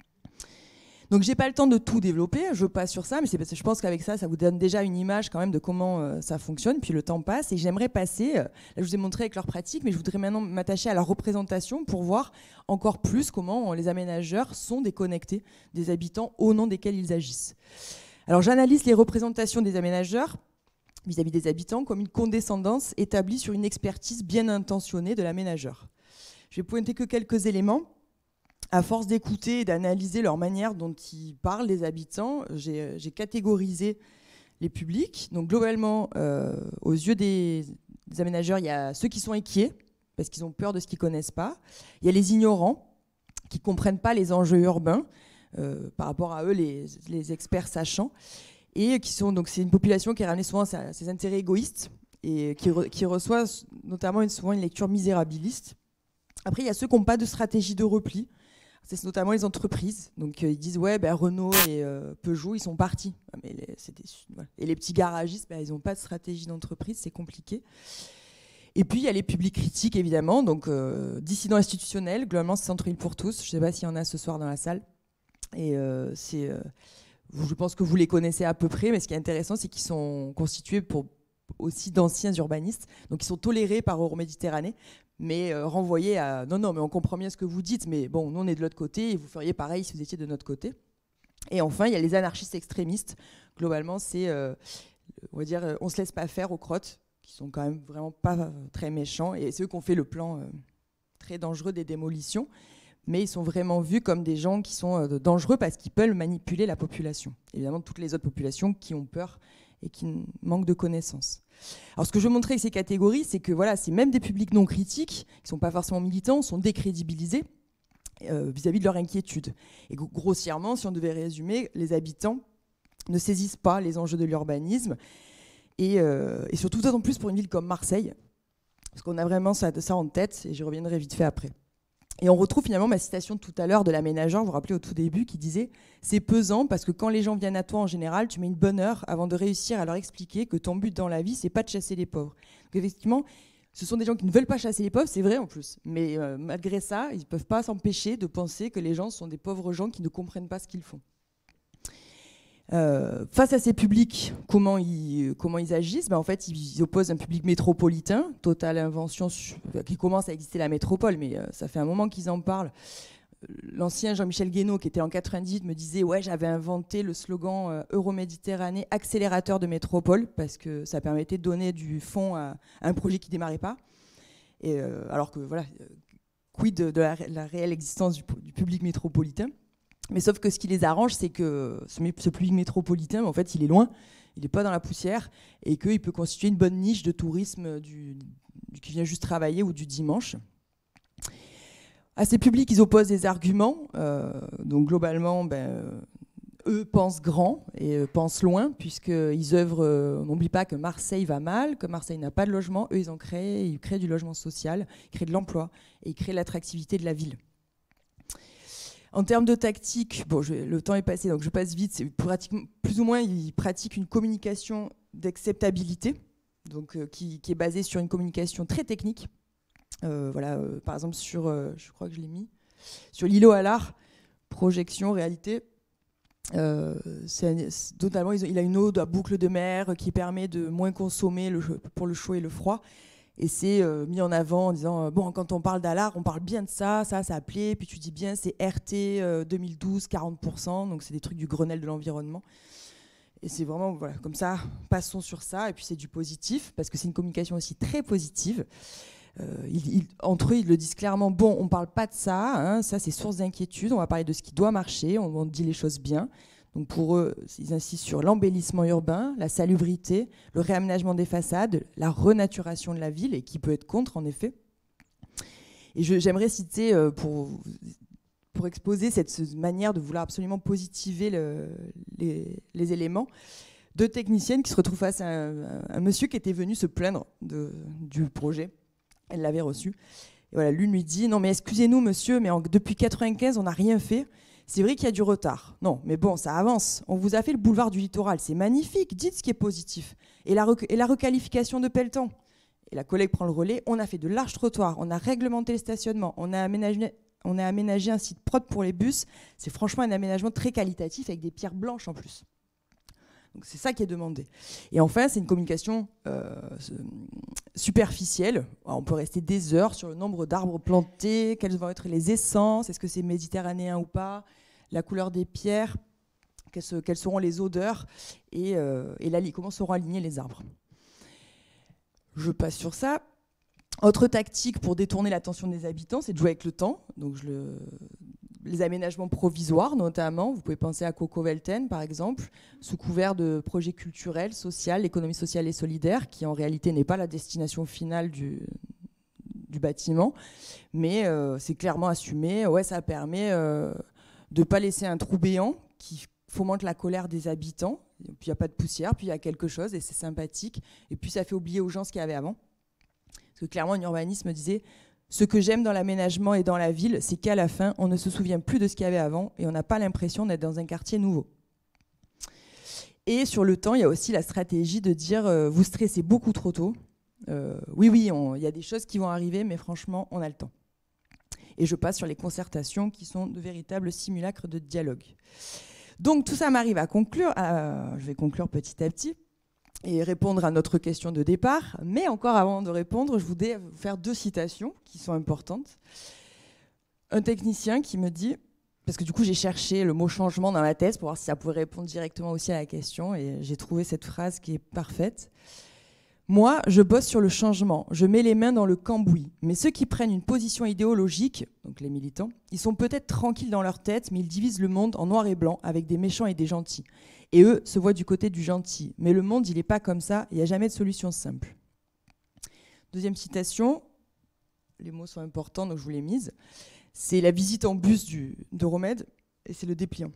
Donc j'ai pas le temps de tout développer, je passe sur ça, mais c'est parce que je pense qu'avec ça, ça vous donne déjà une image quand même de comment ça fonctionne, puis le temps passe, et j'aimerais passer, là je vous ai montré avec leur pratique, mais je voudrais maintenant m'attacher à la représentation pour voir encore plus comment les aménageurs sont déconnectés des habitants au nom desquels ils agissent. Alors j'analyse les représentations des aménageurs vis-à-vis des habitants comme une condescendance établie sur une expertise bien intentionnée de l'aménageur. Je vais pointer que quelques éléments. À force d'écouter et d'analyser leur manière dont ils parlent, les habitants, j'ai catégorisé les publics. Donc globalement, aux yeux des aménageurs, il y a ceux qui sont inquiets, parce qu'ils ont peur de ce qu'ils ne connaissent pas. Il y a les ignorants, qui ne comprennent pas les enjeux urbains, par rapport à eux, les experts sachants. Et donc c'est une population qui est ramenée souvent à ses intérêts égoïstes, et qui reçoit notamment souvent une lecture misérabiliste. Après, il y a ceux qui n'ont pas de stratégie de repli. C'est notamment les entreprises. Donc ils disent ouais, Renault et Peugeot, ils sont partis. Mais voilà. Et les petits garagistes, ils n'ont pas de stratégie d'entreprise, c'est compliqué. Et puis il y a les publics critiques évidemment, donc dissidents institutionnels. Globalement, c'est Centre-Ville pour tous. Je ne sais pas s'il y en a ce soir dans la salle. Et je pense que vous les connaissez à peu près, mais ce qui est intéressant, c'est qu'ils sont constitués aussi d'anciens urbanistes, donc ils sont tolérés par Euroméditerranée, mais renvoyés à non, mais on comprend bien ce que vous dites, mais bon, nous on est de l'autre côté et vous feriez pareil si vous étiez de notre côté. Et enfin, il y a les anarchistes extrémistes. Globalement, c'est, on va dire, on se laisse pas faire aux crottes, qui sont quand même vraiment pas très méchants, et c'est eux qui ont fait le plan très dangereux des démolitions, mais ils sont vraiment vus comme des gens qui sont dangereux parce qu'ils peuvent manipuler la population. Évidemment, toutes les autres populations qui ont peur et qui manquent de connaissances. Alors, ce que je veux montrer avec ces catégories, c'est que voilà, c'est même des publics non critiques, qui ne sont pas forcément militants, sont décrédibilisés vis-à-vis de leur inquiétude. Et grossièrement, si on devait résumer, les habitants ne saisissent pas les enjeux de l'urbanisme, et surtout d'autant plus pour une ville comme Marseille, parce qu'on a vraiment ça en tête, et j'y reviendrai vite fait après. Et on retrouve finalement ma citation de tout à l'heure de l'aménageur, vous vous rappelez au tout début, qui disait « C'est pesant parce que quand les gens viennent à toi en général, tu mets une bonne heure avant de réussir à leur expliquer que ton but dans la vie, c'est pas de chasser les pauvres. » Donc effectivement, ce sont des gens qui ne veulent pas chasser les pauvres, c'est vrai en plus. Mais malgré ça, ils ne peuvent pas s'empêcher de penser que les gens sont des pauvres gens qui ne comprennent pas ce qu'ils font. Face à ces publics, comment ils agissent? En fait, ils opposent un public métropolitain, totale invention, qui commence à exister la métropole, mais ça fait un moment qu'ils en parlent. L'ancien Jean-Michel Guénaud, qui était en 98, me disait « Ouais, j'avais inventé le slogan Euroméditerranée, accélérateur de métropole », parce que ça permettait de donner du fond à un projet qui ne démarrait pas. Et, alors que, voilà, quid de la réelle existence du public métropolitain. Mais sauf que ce qui les arrange, c'est que ce public métropolitain, en fait, il est loin, il n'est pas dans la poussière, et qu'il peut constituer une bonne niche de tourisme qui vient juste travailler ou du dimanche. À ces publics, ils opposent des arguments. Donc globalement, eux pensent grand et pensent loin, puisqu'ils œuvrent, on n'oublie pas que Marseille va mal, que Marseille n'a pas de logement. Eux, ils créent du logement social, ils créent de l'emploi, et ils créent l'attractivité de la ville. En termes de tactique, bon, le temps est passé, donc je passe vite. C'est pratiquement, plus ou moins, ils pratiquent une communication d'acceptabilité, donc qui est basée sur une communication très technique. Voilà, par exemple sur, je crois que je l'ai mis, sur l'îlot à l'art, projection, réalité. Totalement, il a une ode à boucle de mer qui permet de moins consommer pour le chaud et le froid. Et c'est mis en avant en disant bon, quand on parle d'Allard, on parle bien de ça plaît. Puis tu dis bien, c'est RT 2012, 40%. Donc c'est des trucs du Grenelle de l'environnement. Et c'est vraiment, voilà, comme ça, passons sur ça. Et puis c'est du positif, parce que c'est une communication aussi très positive. Entre eux, ils le disent clairement, bon, on ne parle pas de ça, hein, ça c'est source d'inquiétude, on va parler de ce qui doit marcher, on dit les choses bien. Donc pour eux, ils insistent sur l'embellissement urbain, la salubrité, le réaménagement des façades, la renaturation de la ville, et qui peut être contre, en effet. Et j'aimerais citer, pour exposer cette manière de vouloir absolument positiver les éléments, deux techniciennes qui se retrouvent face à un monsieur qui était venu se plaindre du projet. Elle l'avait reçu. Et voilà, l'une lui dit « Non, mais excusez-nous, monsieur, mais depuis 1995, on n'a rien fait. C'est vrai qu'il y a du retard. Non, mais bon, ça avance. On vous a fait le boulevard du littoral. C'est magnifique. Dites ce qui est positif. Et la requalification de Pelletan. » Et la collègue prend le relais. « On a fait de larges trottoirs. On a réglementé les stationnements. On a aménagé un site propre pour les bus. C'est franchement un aménagement très qualitatif avec des pierres blanches en plus. » Donc c'est ça qui est demandé. Et enfin, c'est une communication superficielle. Alors, on peut rester des heures sur le nombre d'arbres plantés, quelles vont être les essences, est-ce que c'est méditerranéen ou pas, la couleur des pierres, quelles seront les odeurs et comment seront alignés les arbres. Je passe sur ça. Autre tactique pour détourner l'attention des habitants, c'est de jouer avec le temps. Donc les aménagements provisoires notamment, vous pouvez penser à Coco Velten par exemple, sous couvert de projets culturels, sociaux, l'économie sociale et solidaire, qui en réalité n'est pas la destination finale du bâtiment, mais c'est clairement assumé. Ouais, ça permet de ne pas laisser un trou béant qui fomente la colère des habitants, puis il n'y a pas de poussière, puis il y a quelque chose et c'est sympathique, et puis ça fait oublier aux gens ce qu'il y avait avant. Parce que clairement, un urbanisme disait « Ce que j'aime dans l'aménagement et dans la ville, c'est qu'à la fin, on ne se souvient plus de ce qu'il y avait avant et on n'a pas l'impression d'être dans un quartier nouveau. » Et sur le temps, il y a aussi la stratégie de dire « Vous stressez beaucoup trop tôt. Oui, il y a des choses qui vont arriver, mais franchement, on a le temps. » Et je passe sur les concertations qui sont de véritables simulacres de dialogue. Donc tout ça m'arrive à conclure, je vais conclure petit à petit et répondre à notre question de départ. Mais encore avant de répondre, je voudrais vous faire 2 citations qui sont importantes. Un technicien qui me dit, parce que du coup j'ai cherché le mot changement dans ma thèse pour voir si ça pouvait répondre directement aussi à la question, et j'ai trouvé cette phrase qui est parfaite. Moi, je bosse sur le changement, je mets les mains dans le cambouis. Mais ceux qui prennent une position idéologique, donc les militants, ils sont peut-être tranquilles dans leur tête, mais ils divisent le monde en noir et blanc avec des méchants et des gentils. Et eux se voient du côté du gentil. Mais le monde, il n'est pas comme ça, il n'y a jamais de solution simple. Deuxième citation, les mots sont importants, donc je vous l'ai mise. C'est la visite en bus de Romède, et c'est le dépliant.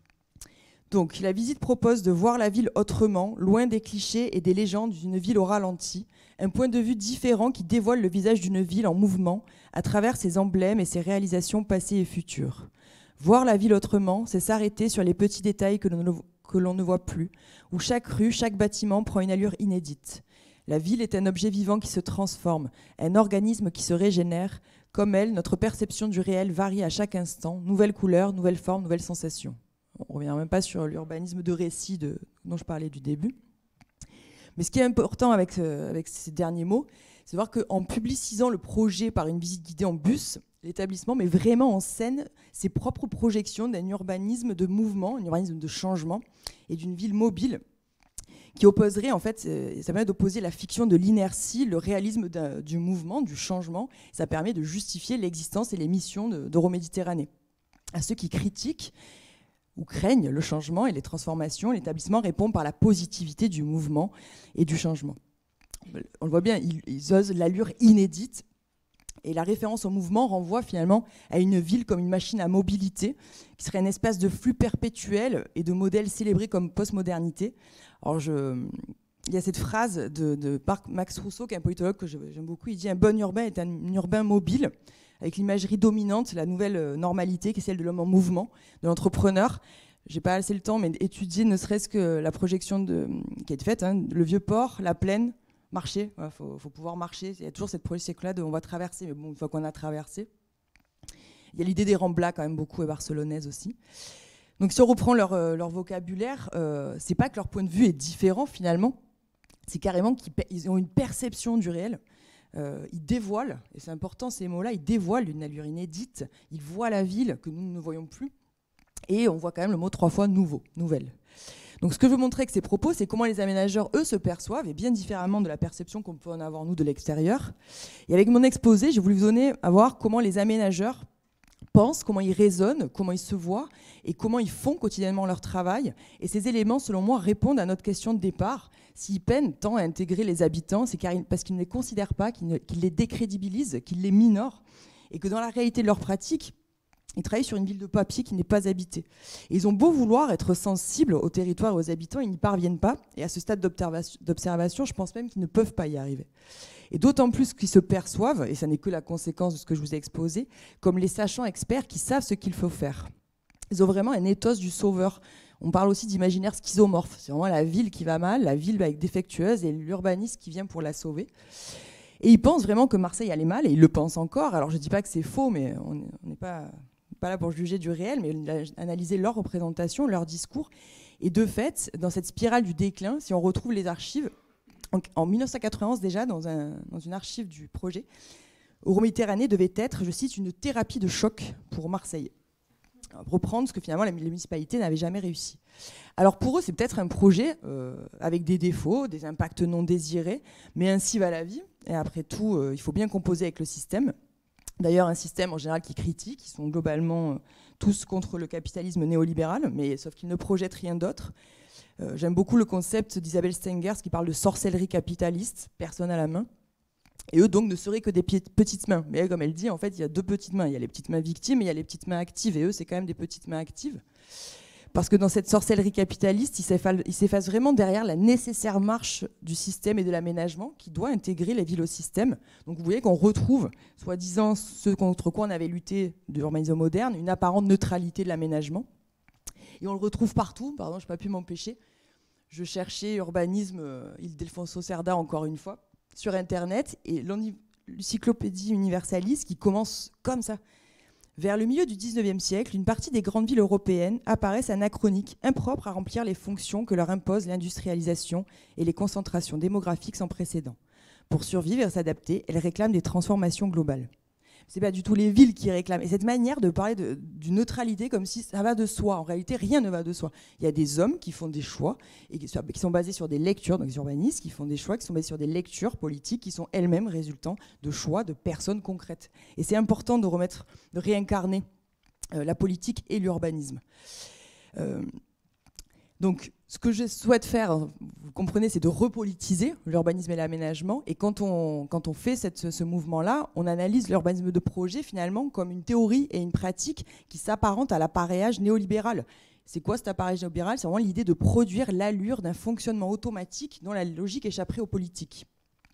Donc, la visite propose de voir la ville autrement, loin des clichés et des légendes d'une ville au ralenti, un point de vue différent qui dévoile le visage d'une ville en mouvement à travers ses emblèmes et ses réalisations passées et futures. Voir la ville autrement, c'est s'arrêter sur les petits détails que l'on ne voit plus, où chaque rue, chaque bâtiment prend une allure inédite. La ville est un objet vivant qui se transforme, un organisme qui se régénère. Comme elle, notre perception du réel varie à chaque instant, nouvelles couleurs, nouvelles formes, nouvelles sensations. On ne revient même pas sur l'urbanisme de récit dont je parlais du début. Mais ce qui est important avec ces derniers mots, c'est de voir qu'en publicisant le projet par une visite guidée en bus, l'établissement met vraiment en scène ses propres projections d'un urbanisme de mouvement, un urbanisme de changement et d'une ville mobile qui opposerait, en fait, ça permet d'opposer la fiction de l'inertie, le réalisme du mouvement, du changement. Ça permet de justifier l'existence et les missions d'Euroméditerranée. À ceux qui critiquent ou craignent le changement et les transformations, l'établissement répond par la positivité du mouvement et du changement. On le voit bien, ils osent l'allure inédite. Et la référence au mouvement renvoie finalement à une ville comme une machine à mobilité, qui serait un espace de flux perpétuel et de modèles célébrés comme postmodernité. Alors il y a cette phrase de Max Rousseau, qui est un politologue que j'aime beaucoup. Il dit « Un bon urbain est un urbain mobile », avec l'imagerie dominante, la nouvelle normalité qui est celle de l'homme en mouvement, de l'entrepreneur. J'ai pas assez le temps, mais étudier ne serait-ce que la projection qui a été faite, le vieux port, la plaine, marcher, faut pouvoir marcher. Il y a toujours cette projection-là de on va traverser, mais bon, une fois qu'on a traversé. Il y a l'idée des Ramblas quand même beaucoup, et barcelonaises aussi. Donc si on reprend leur vocabulaire, c'est pas que leur point de vue est différent finalement, c'est carrément qu'ils ont une perception du réel. Ils dévoilent, et c'est important ces mots-là, ils dévoilent une allure inédite, ils voient la ville que nous ne voyons plus, et on voit quand même le mot 3 fois nouveau, nouvelle. Donc ce que je veux montrer avec ces propos, c'est comment les aménageurs, eux, se perçoivent, et bien différemment de la perception qu'on peut en avoir, nous, de l'extérieur. Et avec mon exposé, j'ai voulu vous donner à voir comment les aménageurs pensent, comment ils raisonnent, comment ils se voient, et comment ils font quotidiennement leur travail. Et ces éléments, selon moi, répondent à notre question de départ. S'ils peinent tant à intégrer les habitants, c'est parce qu'ils ne les considèrent pas, qu'ils les décrédibilisent, qu'ils les minorent, et que dans la réalité de leur pratique, ils travaillent sur une ville de papier qui n'est pas habitée. Et ils ont beau vouloir être sensibles au territoire et aux habitants, ils n'y parviennent pas. Et à ce stade d'observation, je pense même qu'ils ne peuvent pas y arriver. Et d'autant plus qu'ils se perçoivent, et ça n'est que la conséquence de ce que je vous ai exposé, comme les sachants experts qui savent ce qu'il faut faire. Ils ont vraiment un ethos du sauveur. On parle aussi d'imaginaire schizomorphe. C'est vraiment la ville qui va mal, la ville défectueuse, et l'urbaniste qui vient pour la sauver. Et ils pensent vraiment que Marseille allait mal, et ils le pensent encore. Alors je ne dis pas que c'est faux, mais on n'est pas là pour juger du réel, mais analyser leur représentation, leur discours. Et de fait, dans cette spirale du déclin, si on retrouve les archives, en 1991 déjà, dans une archive du projet, Euroméditerranée devait être, je cite, une thérapie de choc pour Marseille. Reprendre ce que finalement les municipalités n'avaient jamais réussi. Alors pour eux, c'est peut-être un projet avec des défauts, des impacts non désirés, mais ainsi va la vie. Et après tout, il faut bien composer avec le système. D'ailleurs, un système en général qui critique, ils sont globalement tous contre le capitalisme néolibéral, mais sauf qu'ils ne projettent rien d'autre. J'aime beaucoup le concept d'Isabelle Stengers qui parle de sorcellerie capitaliste, personne à la main. Et eux donc ne seraient que des petites mains. Mais comme elle dit, en fait, il y a 2 petites mains. Il y a les petites mains victimes et il y a les petites mains actives. Et eux, c'est quand même des petites mains actives. Parce que dans cette sorcellerie capitaliste, ils s'effacent vraiment derrière la nécessaire marche du système et de l'aménagement qui doit intégrer les villes au système. Donc vous voyez qu'on retrouve, soi-disant, ce contre quoi on avait lutté de l'urbanisme moderne, une apparente neutralité de l'aménagement. Et on le retrouve partout. Pardon, je n'ai pas pu m'empêcher. Je cherchais urbanisme Ildefonso Cerda encore une fois sur Internet et l'encyclopédie universaliste qui commence comme ça. Vers le milieu du 19e siècle, une partie des grandes villes européennes apparaissent anachroniques, impropres à remplir les fonctions que leur impose l'industrialisation et les concentrations démographiques sans précédent. Pour survivre et s'adapter, elles réclament des transformations globales. Ce n'est pas du tout les villes qui réclament. Et cette manière de parler d'une neutralité comme si ça va de soi. En réalité, rien ne va de soi. Il y a des hommes qui font des choix et qui sont basés sur des lectures, donc des urbanistes qui font des choix, qui sont basés sur des lectures politiques qui sont elles-mêmes résultant de choix de personnes concrètes. Et c'est important de réincarner la politique et l'urbanisme. Donc, ce que je souhaite faire, vous comprenez, c'est de repolitiser l'urbanisme et l'aménagement. Et quand on fait ce mouvement-là, on analyse l'urbanisme de projet finalement comme une théorie et une pratique qui s'apparente à l'appareillage néolibéral. C'est quoi cet appareillage néolibéral? C'est vraiment l'idée de produire l'allure d'un fonctionnement automatique dont la logique échapperait aux politiques.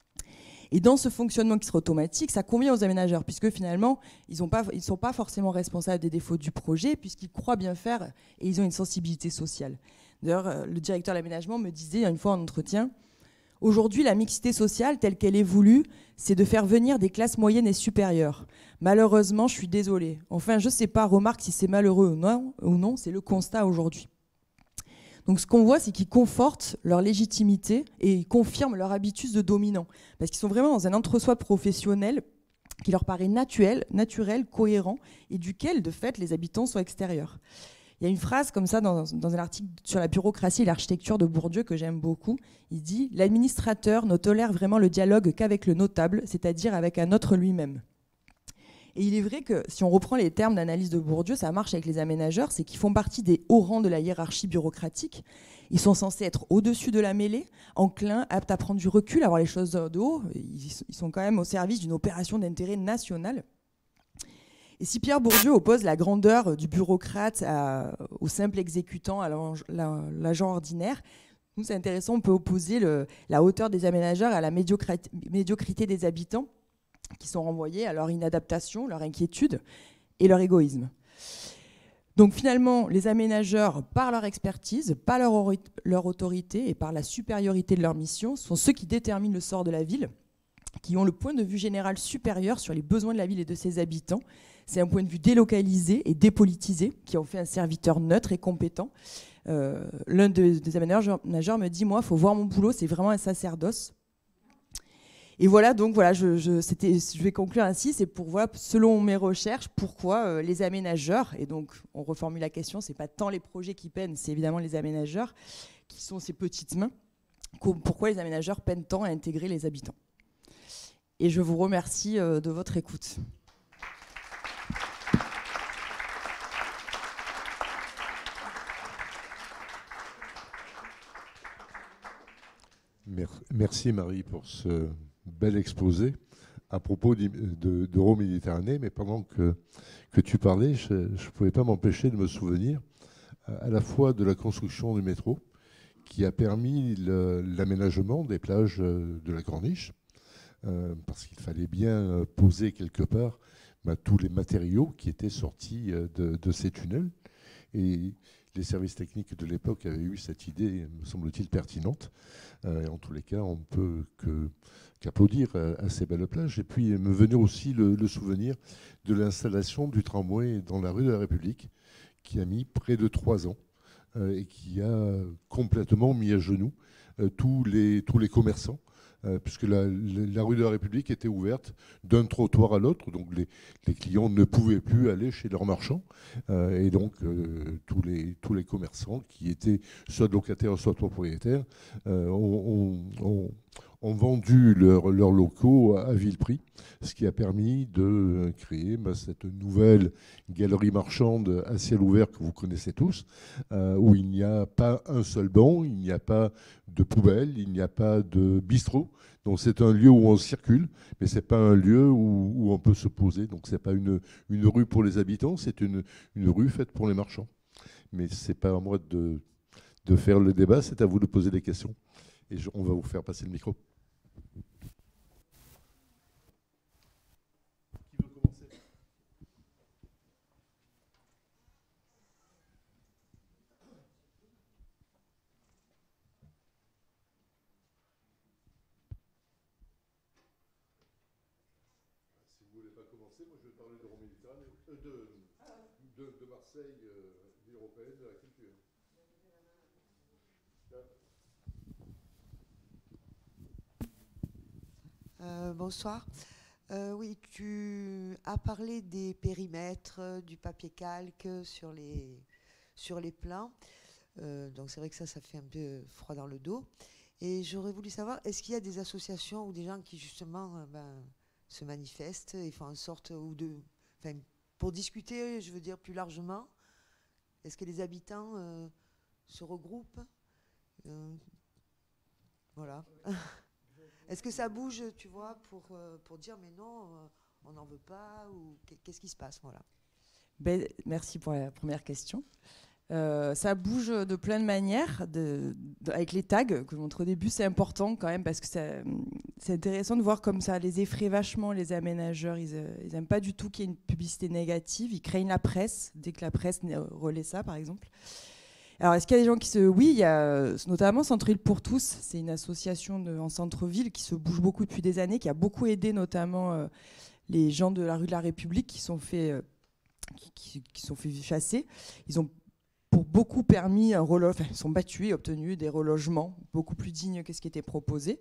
Et dans ce fonctionnement qui sera automatique, ça convient aux aménageurs, puisque finalement, ils ne sont pas forcément responsables des défauts du projet, puisqu'ils croient bien faire et ils ont une sensibilité sociale. D'ailleurs, le directeur de l'aménagement me disait une fois en entretien, « Aujourd'hui, la mixité sociale, telle qu'elle est voulue, c'est de faire venir des classes moyennes et supérieures. Malheureusement, je suis désolée. Enfin, je ne sais pas, remarque si c'est malheureux ou non, c'est le constat aujourd'hui. » Donc ce qu'on voit, c'est qu'ils confortent leur légitimité et ils confirment leur habitus de dominant. Parce qu'ils sont vraiment dans un entre-soi professionnel qui leur paraît naturel, cohérent, et duquel, de fait, les habitants sont extérieurs. Il y a une phrase comme ça dans un article sur la bureaucratie et l'architecture de Bourdieu que j'aime beaucoup. Il dit « L'administrateur ne tolère vraiment le dialogue qu'avec le notable, c'est-à-dire avec un autre lui-même ». Et il est vrai que si on reprend les termes d'analyse de Bourdieu, ça marche avec les aménageurs, c'est qu'ils font partie des hauts rangs de la hiérarchie bureaucratique. Ils sont censés être au-dessus de la mêlée, enclins, aptes à prendre du recul, à voir les choses de haut. Ils sont quand même au service d'une opération d'intérêt national. Et si Pierre Bourdieu oppose la grandeur du bureaucrate au simple exécutant, à l'agent ordinaire, nous c'est intéressant, on peut opposer la hauteur des aménageurs à la médiocrité des habitants, qui sont renvoyés à leur inadaptation, leur inquiétude et leur égoïsme. Donc finalement, les aménageurs, par leur expertise, par leur autorité et par la supériorité de leur mission, sont ceux qui déterminent le sort de la ville, qui ont le point de vue général supérieur sur les besoins de la ville et de ses habitants. C'est un point de vue délocalisé et dépolitisé, qui en fait un serviteur neutre et compétent. L'un des aménageurs me dit « Moi, il faut voir mon boulot, c'est vraiment un sacerdoce ». Et voilà, donc voilà, je vais conclure ainsi, c'est pour voir, selon mes recherches, pourquoi les aménageurs, et donc on reformule la question, c'est pas tant les projets qui peinent, c'est évidemment les aménageurs, qui sont ces petites mains, pourquoi les aménageurs peinent tant à intégrer les habitants. Et je vous remercie de votre écoute. Merci Marie pour ce bel exposé à propos d'Euroméditerranée, mais pendant que tu parlais, je ne pouvais pas m'empêcher de me souvenir à la fois de la construction du métro, qui a permis l'aménagement des plages de la Corniche, parce qu'il fallait bien poser quelque part tous les matériaux qui étaient sortis de ces tunnels. Et les services techniques de l'époque avaient eu cette idée, me semble-t-il, pertinente. En tous les cas, on ne peut qu'applaudir à ces belles plages. Et puis me venait aussi le souvenir de l'installation du tramway dans la rue de la République, qui a mis près de 3 ans et qui a complètement mis à genoux tous les commerçants, puisque la rue de la République était ouverte d'un trottoir à l'autre, donc les clients ne pouvaient plus aller chez leurs marchands, et donc tous les commerçants qui étaient soit locataires, soit propriétaires, ont vendu leurs locaux à vil prix, ce qui a permis de créer cette nouvelle galerie marchande à ciel ouvert que vous connaissez tous, où il n'y a pas un seul banc, il n'y a pas de poubelle, il n'y a pas de bistrot. Donc c'est un lieu où on circule, mais ce n'est pas un lieu où on peut se poser. Donc ce n'est pas une rue pour les habitants, c'est une rue faite pour les marchands. Mais ce n'est pas à moi de faire le débat, c'est à vous de poser des questions. Et on va vous faire passer le micro. Qui veut commencer ? Si vous ne voulez pas commencer. commencer. Moi, je vais parler de Méditerranée, de Marseille, ville européenne de la culture. Bonsoir. Oui, tu as parlé des périmètres, du papier calque sur les plans. Donc c'est vrai que ça fait un peu froid dans le dos. Et j'aurais voulu savoir, est-ce qu'il y a des associations ou des gens qui justement se manifestent et font en sorte, pour discuter, je veux dire plus largement, est-ce que les habitants se regroupent voilà. Est-ce que ça bouge, tu vois, pour dire mais non, on n'en veut pas, ou qu'est-ce qui se passe, voilà. Merci pour la première question. Ça bouge de plein de manières, avec les tags que je montre au début, c'est important quand même parce que c'est intéressant de voir comme ça les effraie vachement les aménageurs. Ils n'aiment pas du tout qu'il y ait une publicité négative. Ils craignent la presse dès que la presse relaie ça, par exemple. Alors, est-ce qu'il y a des gens qui se... Oui, il y a notamment Centre-Île pour tous. C'est une association en centre-ville qui se bouge beaucoup depuis des années, qui a beaucoup aidé notamment les gens de la rue de la République qui sont fait chasser. Ils ont pour beaucoup permis ils sont battus et obtenu des relogements beaucoup plus dignes que ce qui était proposé.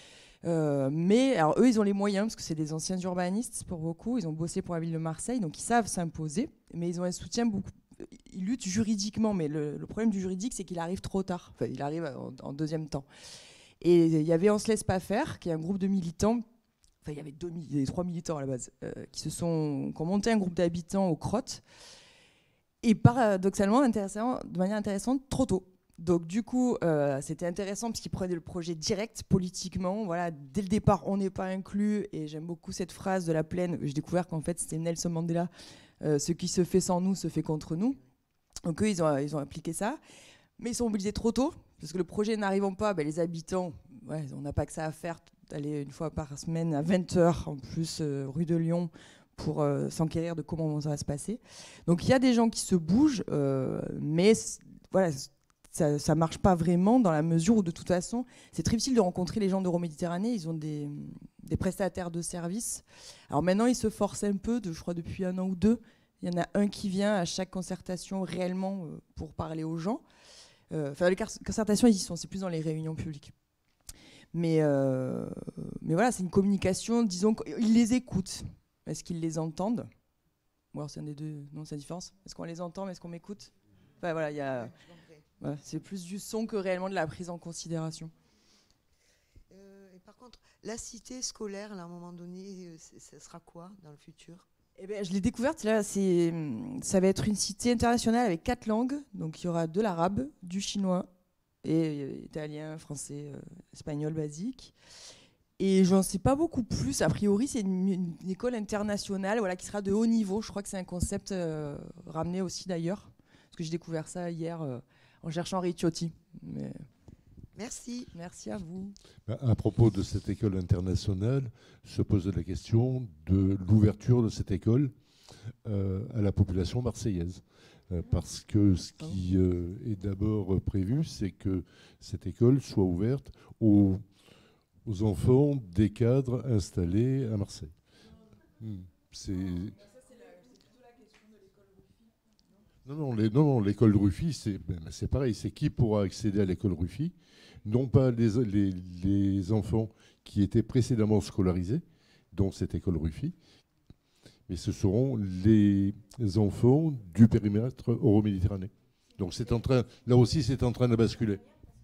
Mais alors, eux, ils ont les moyens parce que c'est des anciens urbanistes pour beaucoup. Ils ont bossé pour la ville de Marseille, donc ils savent s'imposer. Mais ils ont un soutien beaucoup. Ils luttent juridiquement, mais le problème du juridique, c'est qu'il arrive trop tard. Enfin, il arrive en deuxième temps. Et il y avait On se laisse pas faire, qui est un groupe de militants. Enfin, il y avait 3 militants à la base qui ont monté un groupe d'habitants aux Crottes. Et paradoxalement, de manière intéressante, trop tôt. Donc du coup, c'était intéressant parce qu'ils prenaient le projet direct politiquement. Voilà, dès le départ, on n'est pas inclus. Et j'aime beaucoup cette phrase de La Plaine. J'ai découvert qu'en fait, c'était Nelson Mandela. Ce qui se fait sans nous se fait contre nous. Donc eux, ils ont appliqué ça. Mais ils sont mobilisés trop tôt. Parce que le projet n'arrivant pas, les habitants, on n'a pas que ça à faire d'aller une fois par semaine à 20h en plus rue de Lyon pour s'enquérir de comment ça va se passer. Donc il y a des gens qui se bougent, mais voilà, ça ne marche pas vraiment dans la mesure où de toute façon, c'est très difficile de rencontrer les gens d'Euroméditerranée. Ils ont des prestataires de services. Alors maintenant, ils se forcent un peu, je crois depuis 1 an ou 2. Il y en a un qui vient à chaque concertation réellement pour parler aux gens. Les concertations, ils y sont, c'est plus dans les réunions publiques. Mais voilà, c'est une communication, disons qu'ils les écoutent. Est-ce qu'ils les entendent? Ou alors c'est un des deux. Non, c'est la différence. Est-ce qu'on les entend, mais est-ce qu'on m'écoute? Enfin voilà, il y a... Voilà, c'est plus du son que réellement de la prise en considération. Et par contre, la cité scolaire, là, à un moment donné, ça sera quoi dans le futur? Je l'ai découverte, là, ça va être une cité internationale avec 4 langues. Donc il y aura de l'arabe, du chinois, et italien, français, espagnol basique. Et j'en sais pas beaucoup plus. A priori, c'est une école internationale qui sera de haut niveau. Je crois que c'est un concept ramené aussi d'ailleurs. Parce que j'ai découvert ça hier en cherchant Ricciotti. Mais... Merci. Merci à vous. À propos de cette école internationale, se pose la question de l'ouverture de cette école à la population marseillaise. Parce que ce qui est d'abord prévu, c'est que cette école soit ouverte aux enfants des cadres installés à Marseille. C'est plutôt la question de l'école Ruffi. Non, l'école Ruffi, c'est pareil. C'est qui pourra accéder à l'école Ruffi? Non pas les enfants qui étaient précédemment scolarisés dans cette école Ruffi, mais ce seront les enfants du périmètre Euroméditerranée. Donc là aussi, c'est en train de basculer.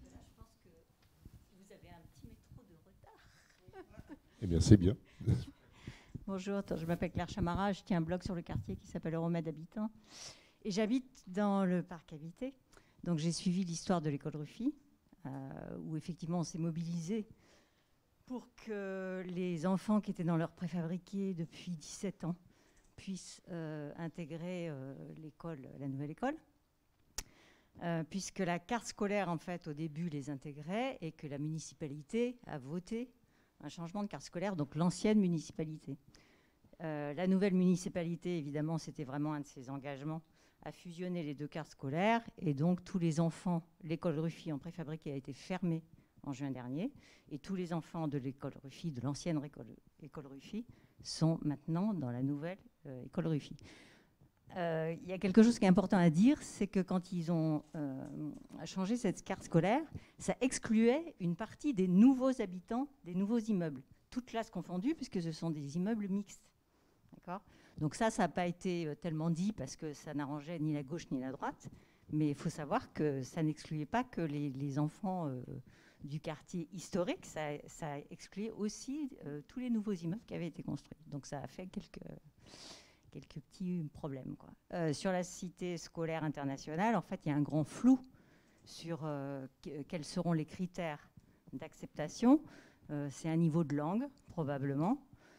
Eh bien, c'est bien. Bonjour, je m'appelle Claire Chamara, je tiens un blog sur le quartier qui s'appelle Euromed Habitant. Et j'habite dans le parc habité. Donc j'ai suivi l'histoire de l'école Ruffi, où effectivement on s'est mobilisé pour que les enfants qui étaient dans leur préfabriqué depuis 17 ans puissent intégrer la nouvelle école. Puisque la carte scolaire, en fait, au début, les intégrait et que la municipalité a voté un changement de carte scolaire, donc l'ancienne municipalité. La nouvelle municipalité, évidemment, c'était vraiment un de ses engagements à fusionner les 2 cartes scolaires. Et donc, tous les enfants, l'école Ruffi en préfabriqué a été fermée en juin dernier. Et tous les enfants de l'école Ruffi, de l'ancienne école Ruffi, sont maintenant dans la nouvelle école Ruffi. Il y a quelque chose qui est important à dire, c'est que quand ils ont changé cette carte scolaire, ça excluait une partie des nouveaux habitants, des nouveaux immeubles, toutes classes confondues, puisque ce sont des immeubles mixtes. D'accord ? Donc ça n'a pas été tellement dit parce que ça n'arrangeait ni la gauche ni la droite, mais il faut savoir que ça n'excluait pas que les enfants du quartier historique, ça excluait aussi tous les nouveaux immeubles qui avaient été construits. Donc ça a fait quelques petits problèmes, quoi. Sur la cité scolaire internationale, en fait, il y a un grand flou sur quels seront les critères d'acceptation. C'est un niveau de langue, probablement.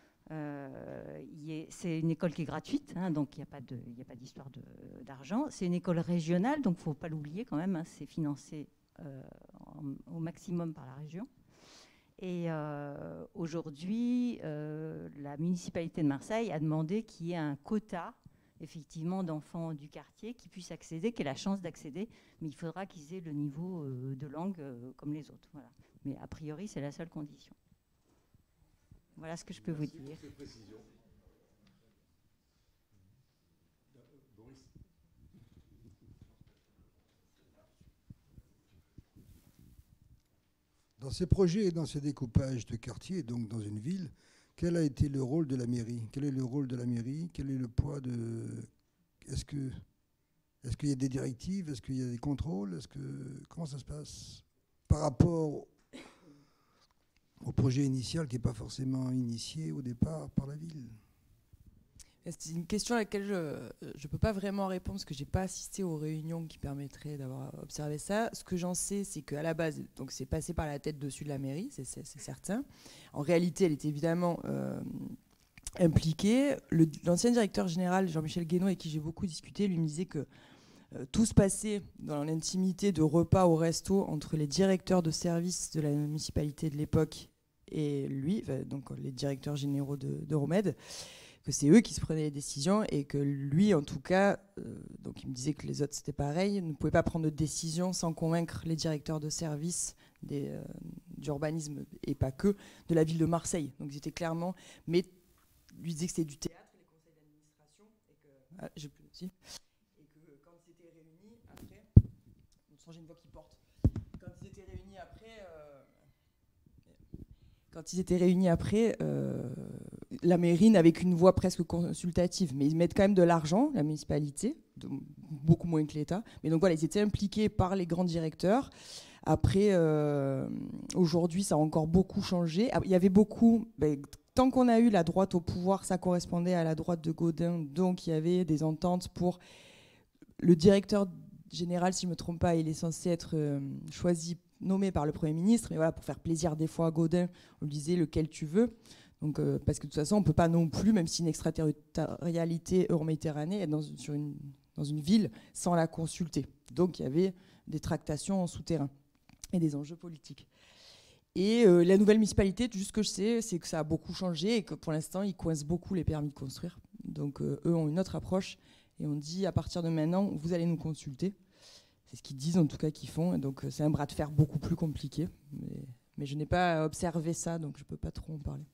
C'est une école qui est gratuite, hein, donc il n'y a pas d'histoire d'argent. C'est une école régionale, donc il ne faut pas l'oublier quand même, hein, c'est financé au maximum par la région. Et aujourd'hui, la municipalité de Marseille a demandé qu'il y ait un quota, effectivement, d'enfants du quartier qui puissent accéder, qui aient la chance d'accéder, mais il faudra qu'ils aient le niveau de langue comme les autres. Voilà. Mais a priori, c'est la seule condition. Voilà ce que je peux vous dire. Dans ces projets et dans ces découpages de quartiers, donc dans une ville, quel a été le rôle de la mairie ? Quel est le rôle de la mairie ? Quel est le poids de... Est-ce qu'il y a des directives ? Est-ce qu'il y a des contrôles ? Comment ça se passe par rapport au projet initial qui n'est pas forcément initié au départ par la ville ? C'est une question à laquelle je ne peux pas vraiment répondre parce que je n'ai pas assisté aux réunions qui permettraient d'avoir observé ça. Ce que j'en sais, c'est qu'à la base, donc c'est passé par la tête dessus de la mairie, c'est certain. En réalité, elle était évidemment impliquée. L'ancien directeur général, Jean-Michel Guénaud, avec qui j'ai beaucoup discuté, lui me disait que tout se passait dans l'intimité de repas au resto entre les directeurs de service de la municipalité de l'époque et lui, donc les directeurs généraux de Romède, que c'est eux qui se prenaient les décisions et que lui, en tout cas, donc il me disait que les autres c'était pareil, ne pouvait pas prendre de décision sans convaincre les directeurs de service d'urbanisme et pas que, de la ville de Marseille. Donc ils étaient clairement, mais lui disait que c'était du théâtre, les conseils d'administration, et que j'ai plus aussi, et que quand ils étaient réunis après, j'ai une voix qui porte. Quand ils étaient réunis après, la mairie n'avait qu'une voix presque consultative, mais ils mettent quand même de l'argent, la municipalité, beaucoup moins que l'État. Mais donc voilà, ils étaient impliqués par les grands directeurs. Après, aujourd'hui, ça a encore beaucoup changé. Il y avait beaucoup... tant qu'on a eu la droite au pouvoir, ça correspondait à la droite de Gaudin, donc il y avait des ententes pour... Le directeur général, si je ne me trompe pas, il est censé être choisi, nommé par le Premier ministre, mais voilà, pour faire plaisir des fois à Gaudin, on lui disait lequel tu veux. Donc, parce que de toute façon, on ne peut pas non plus, même si une extraterritorialité euro-méditerranée, être dans une ville sans la consulter. Donc, il y avait des tractations en souterrain et des enjeux politiques. Et la nouvelle municipalité, tout ce que je sais, c'est que ça a beaucoup changé et que pour l'instant, ils coincent beaucoup les permis de construire. Donc, eux ont une autre approche et on dit à partir de maintenant, vous allez nous consulter. C'est ce qu'ils disent en tout cas qu'ils font. Et donc, c'est un bras de fer beaucoup plus compliqué. Mais je n'ai pas observé ça, donc je ne peux pas trop en parler.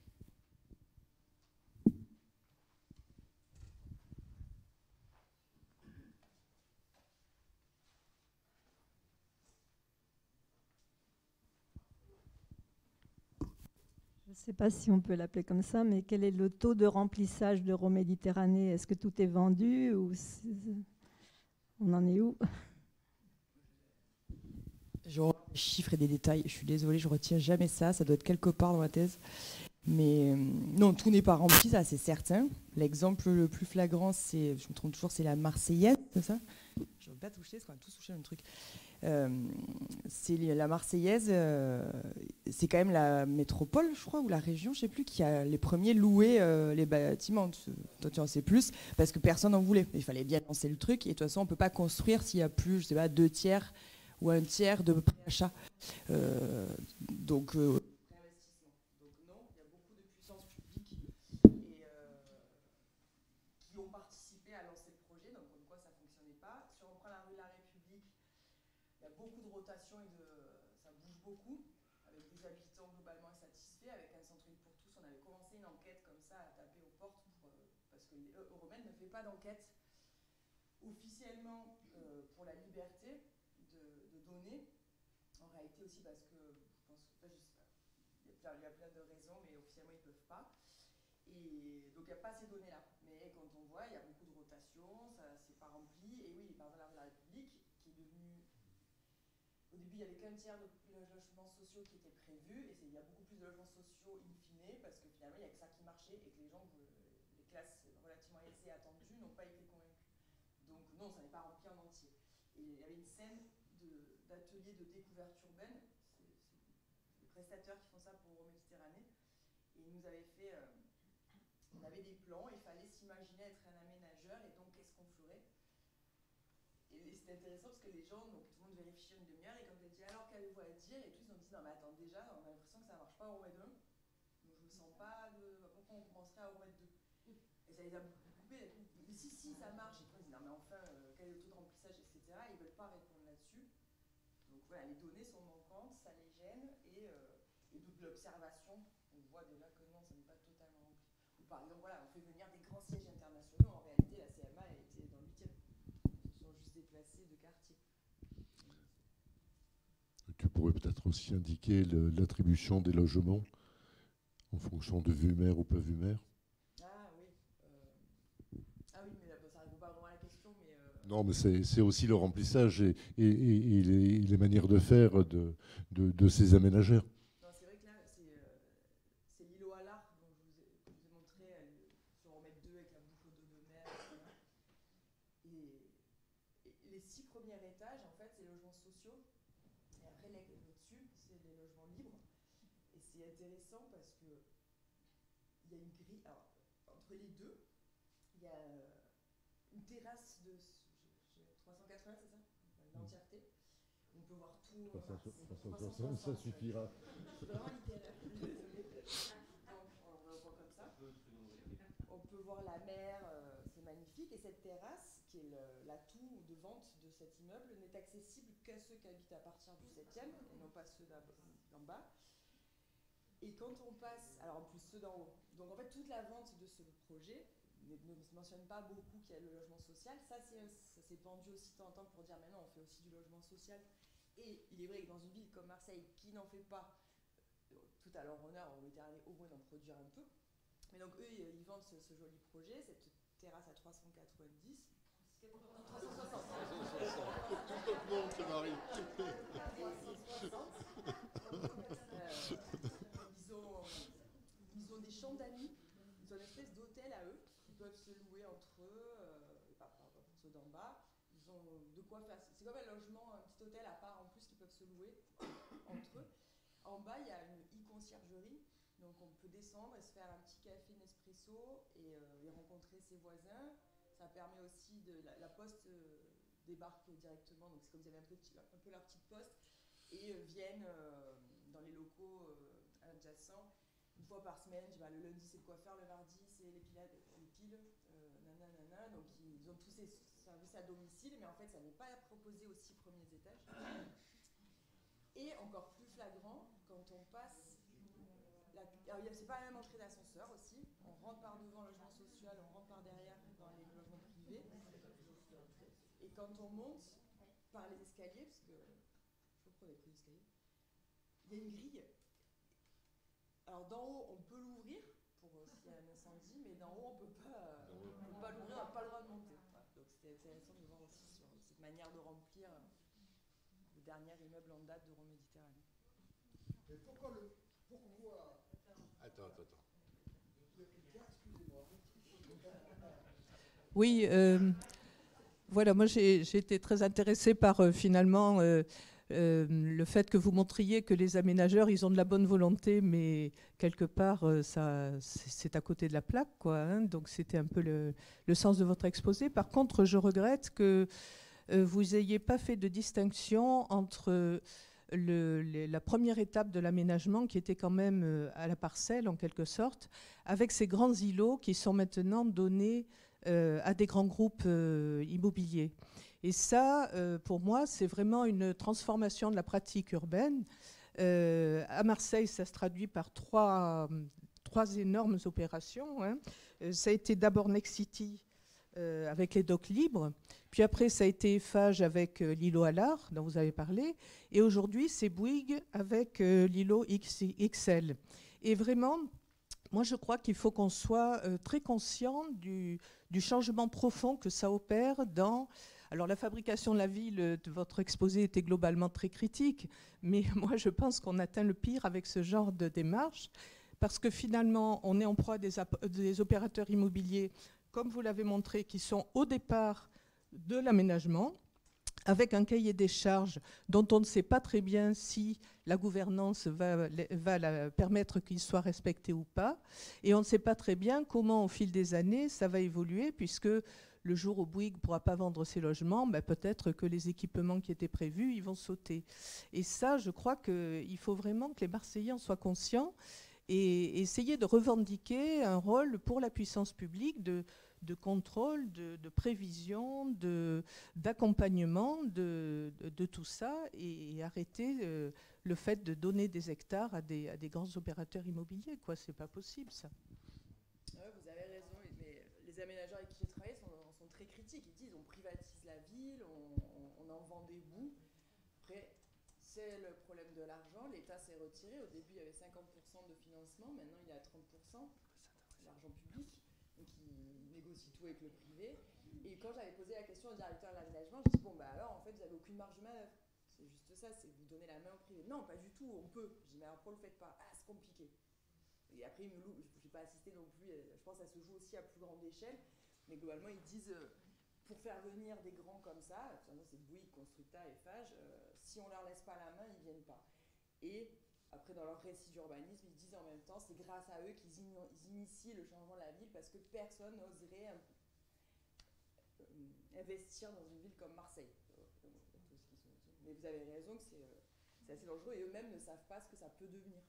Je ne sais pas si on peut l'appeler comme ça, mais quel est le taux de remplissage d'Euroméditerranée ? Est-ce que tout est vendu ou on en est où ? Je regarde des chiffres et des détails. Je suis désolée, je ne retiens jamais ça. Ça doit être quelque part dans la thèse. Mais non, tout n'est pas rempli, ça c'est certain. L'exemple le plus flagrant, je me trompe toujours, c'est la Marseillaise, c'est ça ? Je ne veux pas toucher, parce qu'on a tous touché un truc. C'est la Marseillaise, c'est quand même la métropole, je crois, ou la région, je ne sais plus, qui a les premiers loué les bâtiments. Toi, tu en sais plus, parce que personne n'en voulait. Il fallait bien lancer le truc, et de toute façon, on ne peut pas construire s'il y a plus, je ne sais pas, 2 tiers ou 1 tiers de préachat. Donc, non, il y a beaucoup de puissances publiques qui ont participé à lancer le projet, donc comme quoi ça ne fonctionnait pas. Si on prend la rue de la République, il y a beaucoup de rotation et ça bouge beaucoup, avec des habitants globalement insatisfaits, avec un centre-ville pour tous. On avait commencé une enquête comme ça, à taper aux portes, parce que Euromède ne fait pas d'enquête officiellement pour la liberté de donner. En réalité aussi parce que, je pense que, je sais pas, il y a plein de raisons, mais officiellement ils ne peuvent pas. Et donc il n'y a pas ces données-là. Mais quand on voit, il y a beaucoup de rotation, ça s'est pas rempli. Et oui, par exemple, la République, qui est devenue... Au début, il n'y avait qu'un tiers de logements sociaux qui étaient prévus, et il y a beaucoup plus de logements sociaux in fine, parce que finalement, il n'y a que ça qui marchait, et que les gens, les classes relativement aisées et attendues, n'ont pas été convaincus. Donc non, ça n'est pas rempli en entier. Et il y avait une scène d'atelier de découverte urbaine, c'est les prestataires qui font ça pour Euroméditerranée, et ils nous avaient fait... on avait des plans, il fallait s'imaginer être un aménageur, et donc qu'est-ce qu'on ferait? Et c'était intéressant parce que les gens, donc tout le monde devait réfléchir une demi-heure, et quand elle dit alors qu'avez-vous à dire, et tous ils ont dit non mais attends, déjà on a l'impression que ça ne marche pas à Euromède 1, donc je me sens pas de... Pourquoi on commencerait à Euromède 2? Et ça les a beaucoup coupés, mais si ça marche, et puis on dit non mais enfin, quel est le taux de remplissage, etc. Ils ne veulent pas répondre là-dessus. Donc voilà, les données sont manquantes, ça les gêne, et de l'observation, on voit déjà que non, ça n'est pas totalement rempli. Ou par exemple, voilà, on fait venir des grands sièges internationaux, en réalité la CMA elle était dans le 8e. Ils sont juste déplacés de quartier. Tu pourrais peut-être aussi indiquer l'attribution des logements en fonction de vue mer ou pas vue mer. Ah oui. Ah oui, mais là, ça répond pas vraiment à la question. Mais non, mais c'est aussi le remplissage et les manières de faire de ces aménageurs. Non, c'est vrai que là, c'est l'îlot à l'art dont je vous ai montré sur Euromède 2 avec la boucle d'eau de mer. Et les 6 premiers étages, en fait, c'est les logements sociaux. Et après, au-dessus, c'est les logements libres. Et c'est intéressant parce que il y a une grille. Alors, entre les deux, il y a une terrasse de 380, c'est ça? L'entièreté. On peut voir tout. 360, ça suffira. C'est vraiment littéraire. Donc, on le voit comme ça. On peut voir la mer, c'est magnifique. Et cette terrasse, qui est l'atout de vente de cet immeuble, n'est accessible qu'à ceux qui habitent à partir du 7e, et non pas ceux d'en bas. Et quand on passe, alors en plus ceux d'en haut, donc en fait toute la vente de ce projet ne mentionne pas beaucoup qu'il y a le logement social. Ça s'est pendu aussi de temps en temps pour dire maintenant on fait aussi du logement social. Et il est vrai que dans une ville comme Marseille, qui n'en fait pas, tout à leur honneur, en Méditerranée, au moins d'en produire un peu. Mais donc eux, ils vendent ce joli projet, cette terrasse à 390. 360. Ils ont des chambres d'amis, ils ont une espèce d'hôtel à eux, qui peuvent se louer entre eux, pas pour ceux d'en bas. Ils ont de quoi faire. C'est comme un logement, un petit hôtel à part en plus qui peuvent se louer entre eux. En bas, il y a une e-conciergerie, donc on peut descendre et se faire un petit café Nespresso et rencontrer ses voisins. Ça permet aussi de la poste débarque directement, donc c'est comme s'ils avaient un peu leur petite poste, et viennent dans les locaux adjacents une fois par semaine. Le lundi c'est le coiffeur, le mardi c'est les piles, nanana. Donc ils ont tous ces services à domicile, mais en fait ça n'est pas proposé aux 6 premiers étages. Et encore plus flagrant, quand on passe, c'est pas la même entrée d'ascenseur aussi. On rentre par devant le logement social, on rentre par derrière dans les logements privés. Et quand on monte par les escaliers, parce que je crois qu'on a pris l'escalier, il y a une grille. Alors d'en haut, on peut l'ouvrir pour s'il y a un incendie, mais d'en haut, on peut pas l'ouvrir, on n'a pas le droit de monter. Voilà. Donc c'était intéressant de voir aussi sur cette manière de remplir le dernier immeuble en date d'Euroméditerranée. Mais pourquoi Attends. Oui, voilà, moi j'ai été très intéressée par finalement le fait que vous montriez que les aménageurs, ils ont de la bonne volonté, mais quelque part, c'est à côté de la plaque, quoi. Hein, donc c'était un peu le sens de votre exposé. Par contre, je regrette que vous n'ayez pas fait de distinction entre la première étape de l'aménagement, qui était quand même à la parcelle, en quelque sorte, avec ces grands îlots qui sont maintenant donnés à des grands groupes immobiliers. Et ça, pour moi, c'est vraiment une transformation de la pratique urbaine À Marseille, ça se traduit par trois énormes opérations, hein. Ça a été d'abord Next City avec les docks libres, puis après ça a été Eiffage avec l'îlot Allard, dont vous avez parlé, et aujourd'hui c'est Bouygues avec l'îlot XL. Et vraiment, moi je crois qu'il faut qu'on soit très conscient du changement profond que ça opère dans... Alors la fabrication de la ville, de votre exposé était globalement très critique, mais moi je pense qu'on atteint le pire avec ce genre de démarche, parce que finalement on est en proie des opérateurs immobiliers, comme vous l'avez montré, qui sont au départ de l'aménagement, avec un cahier des charges dont on ne sait pas très bien si la gouvernance va permettre qu'il soit respecté ou pas, et on ne sait pas très bien comment au fil des années ça va évoluer, puisque le jour où Bouygues ne pourra pas vendre ses logements, ben peut-être que les équipements qui étaient prévus, ils vont sauter. Et ça, je crois qu'il faut vraiment que les Marseillais en soient conscients et essayer de revendiquer un rôle pour la puissance publique de contrôle, de prévision, d'accompagnement de tout ça, et arrêter le fait de donner des hectares à des grands opérateurs immobiliers. Ce n'est pas possible, ça. Ouais, vous avez raison, mais les aménageurs avec qui j'ai travaillé sont très critiques. Ils disent on privatise la ville, on en vend des bouts. Après, c'est le problème de l'argent. L'État s'est retiré. Au début, il y avait 50% de financement. Maintenant, il y a 30%. L'argent public. Donc, il négocie tout avec le privé. Et quand j'avais posé la question au directeur de l'aménagement, je dis bon, bah alors, en fait, vous n'avez aucune marge de manœuvre. C'est juste ça, c'est vous donner la main au privé. Non, pas du tout, on peut. Je dis mais alors, pourquoi vous ne le faites pas? Ah, c'est compliqué. Et après, je n'ai pas assisté non plus. Je pense que ça se joue aussi à plus grande échelle. Mais globalement, ils disent, pour faire venir des grands comme ça, c'est Bouygues, Constructa, Eiffage, si on ne leur laisse pas la main, ils ne viennent pas. Et après, dans leur récit d'urbanisme, ils disent en même temps, c'est grâce à eux qu'ils initient le changement de la ville, parce que personne n'oserait investir dans une ville comme Marseille. Mais vous avez raison que c'est assez dangereux, et eux-mêmes ne savent pas ce que ça peut devenir.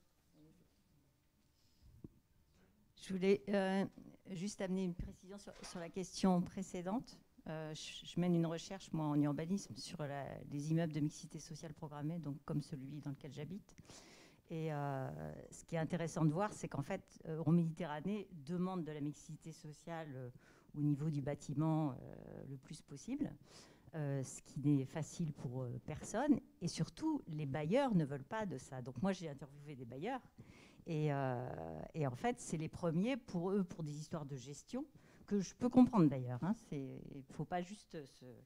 Je voulais juste amener une précision sur la question précédente. Je mène une recherche, moi, en urbanisme, sur les immeubles de mixité sociale programmée, donc comme celui dans lequel j'habite. Et ce qui est intéressant de voir, c'est qu'en fait, Euroméditerranée demande de la mixité sociale au niveau du bâtiment le plus possible, ce qui n'est facile pour personne. Et surtout, les bailleurs ne veulent pas de ça. Donc moi, j'ai interviewé des bailleurs. Et en fait, c'est les premiers pour eux, pour des histoires de gestion, que je peux comprendre d'ailleurs. Hein. Il ne faut pas juste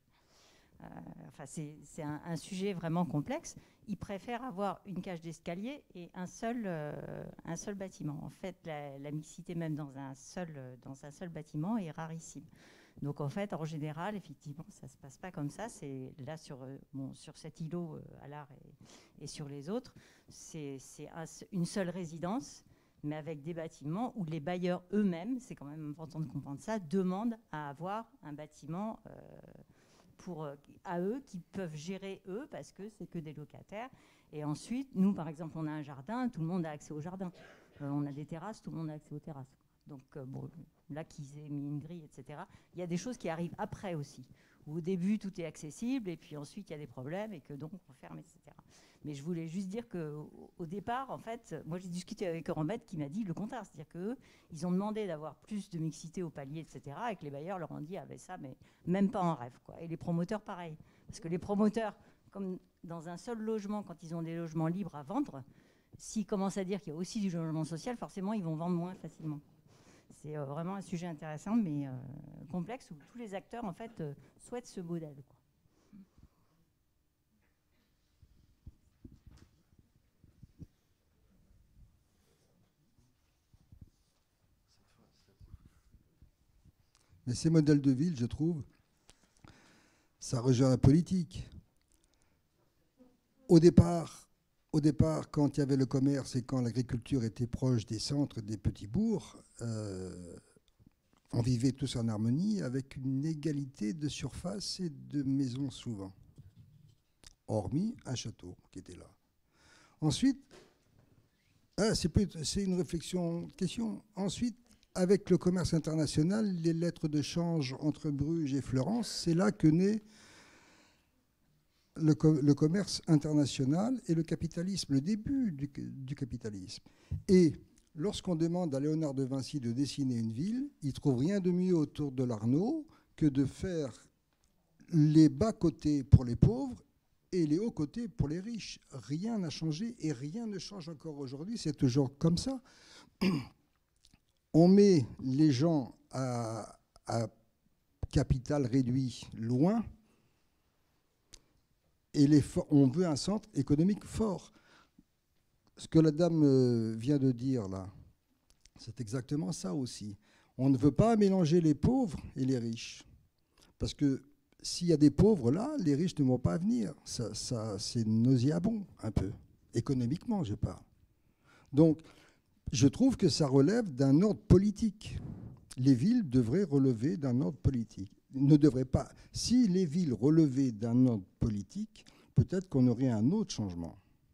c'est un sujet vraiment complexe. Ils préfèrent avoir une cage d'escalier et un seul bâtiment. En fait, la mixité même dans un seul bâtiment est rarissime. Donc en fait, en général, effectivement, ça ne se passe pas comme ça. C'est là sur cet îlot à l'art et sur les autres, c'est une seule résidence, mais avec des bâtiments où les bailleurs eux-mêmes, c'est quand même important de comprendre ça, demandent à avoir un bâtiment à eux, qui peuvent gérer eux, parce que c'est que des locataires. Et ensuite, nous, par exemple, on a un jardin, tout le monde a accès au jardin. On a des terrasses, tout le monde a accès aux terrasses. Donc, là qu'ils aient mis une grille, etc. Il y a des choses qui arrivent après aussi, où au début, tout est accessible, et puis ensuite, il y a des problèmes, et que donc, on ferme, etc. Mais je voulais juste dire qu'au départ, en fait, moi, j'ai discuté avec Euromed qui m'a dit le contraire. C'est-à-dire qu'eux, ils ont demandé d'avoir plus de mixité au palier, etc. Et que les bailleurs leur ont dit, ah ben ça, mais même pas en rêve, quoi. Et les promoteurs, pareil. Parce que les promoteurs, comme dans un seul logement, quand ils ont des logements libres à vendre, s'ils commencent à dire qu'il y a aussi du logement social, forcément, ils vont vendre moins facilement. C'est vraiment un sujet intéressant, mais complexe, où tous les acteurs, en fait, souhaitent ce modèle, quoi. Mais ces modèles de ville, je trouve, ça rejoint la politique. Au départ, quand il y avait le commerce et quand l'agriculture était proche des centres, des petits bourgs, on vivait tous en harmonie avec une égalité de surface et de maisons souvent, hormis un château qui était là. Ensuite, c'est une question. Ensuite, avec le commerce international, les lettres de change entre Bruges et Florence, c'est là que naît le commerce international et le capitalisme, le début du capitalisme. Et lorsqu'on demande à Léonard de Vinci de dessiner une ville, il ne trouve rien de mieux autour de l'Arnaud que de faire les bas-côtés pour les pauvres et les hauts-côtés pour les riches. Rien n'a changé et rien ne change encore aujourd'hui, c'est toujours comme ça. On met les gens à capital réduit loin et on veut un centre économique fort. Ce que la dame vient de dire là, c'est exactement ça aussi. On ne veut pas mélanger les pauvres et les riches. Parce que s'il y a des pauvres là, les riches ne vont pas venir. Ça, c'est nauséabond un peu. Économiquement, je parle. Donc, je trouve que ça relève d'un ordre politique. Les villes devraient relever d'un ordre politique. Ne devraient pas. Si les villes relevaient d'un ordre politique, peut-être qu'on aurait un autre changement.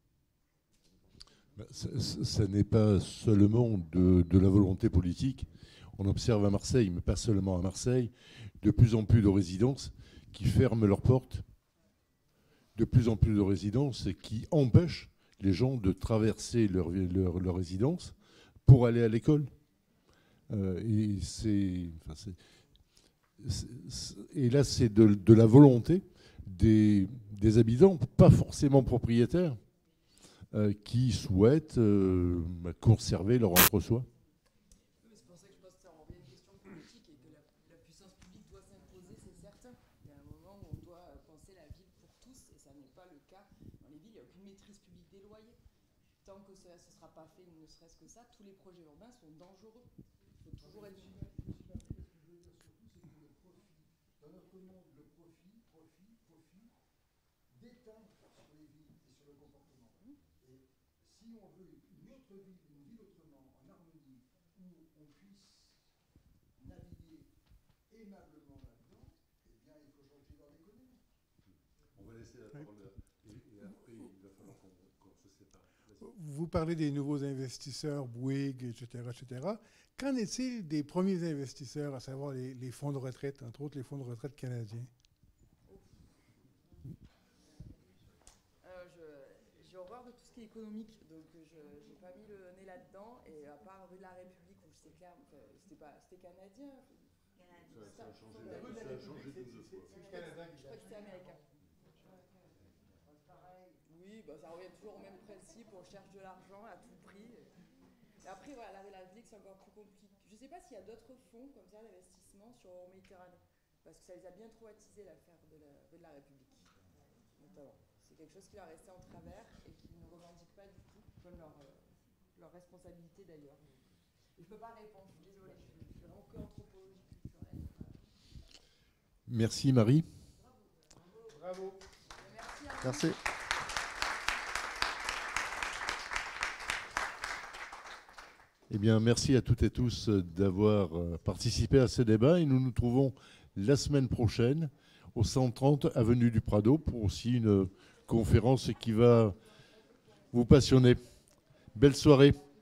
Ça n'est pas seulement de la volonté politique. On observe à Marseille, mais pas seulement à Marseille, de plus en plus de résidences qui ferment leurs portes, de plus en plus de résidences qui empêchent les gens de traverser leur résidence pour aller à l'école. Et là, c'est de la volonté des habitants, pas forcément propriétaires, qui souhaitent conserver leur entre-soi. C'est pour ça que je pense que ça revient à une question politique et que la puissance publique doit s'imposer, c'est certain. Il y a un moment où on doit penser la ville pour tous et ça n'est pas le cas. Dans les villes, il n'y a aucune maîtrise publique des loyers. Tant que ce ne sera pas fait, ne serait-ce que ça, tous les projets urbains sont dangereux. Il faut toujours être... Dans notre monde, le profit déteint sur les villes et sur le comportement. Et si on veut une autre ville, une ville autrement, en harmonie, où on puisse naviguer aimablement là-dedans, eh bien, il faut changer dans l'économie. On va laisser la parole et après, il va falloir qu'on se sépare. Vous parlez des nouveaux investisseurs, Bouygues, etc., etc. Qu'en est-il des premiers investisseurs, à savoir les fonds de retraite, entre autres les fonds de retraite canadiens? J'ai horreur de tout ce qui est économique, donc je n'ai pas mis le nez là-dedans. Et à part rue de la République, où c'est clair, c'était canadien. Ça a changé de deux fois. Je crois que c'était américain. Oui, bah, ça revient toujours au même principe, on cherche de l'argent à tout prix. Et après, voilà, la rue de la République, c'est encore plus compliqué. Je ne sais pas s'il y a d'autres fonds comme ça d'investissement sur Méditerranée, parce que ça les a bien traumatisés l'affaire de la rue de la République, notamment. C'est quelque chose qui leur est resté en travers et qui ne revendiquent pas du tout, comme leur responsabilité d'ailleurs. Je ne peux pas répondre, je suis désolée, je suis vraiment que anthropologie culturelle. Merci Marie. Bravo. Merci. Eh bien, merci à toutes et tous d'avoir participé à ce débat et nous nous trouvons la semaine prochaine au 130 avenue du Prado pour aussi une conférence qui va vous passionner. Belle soirée.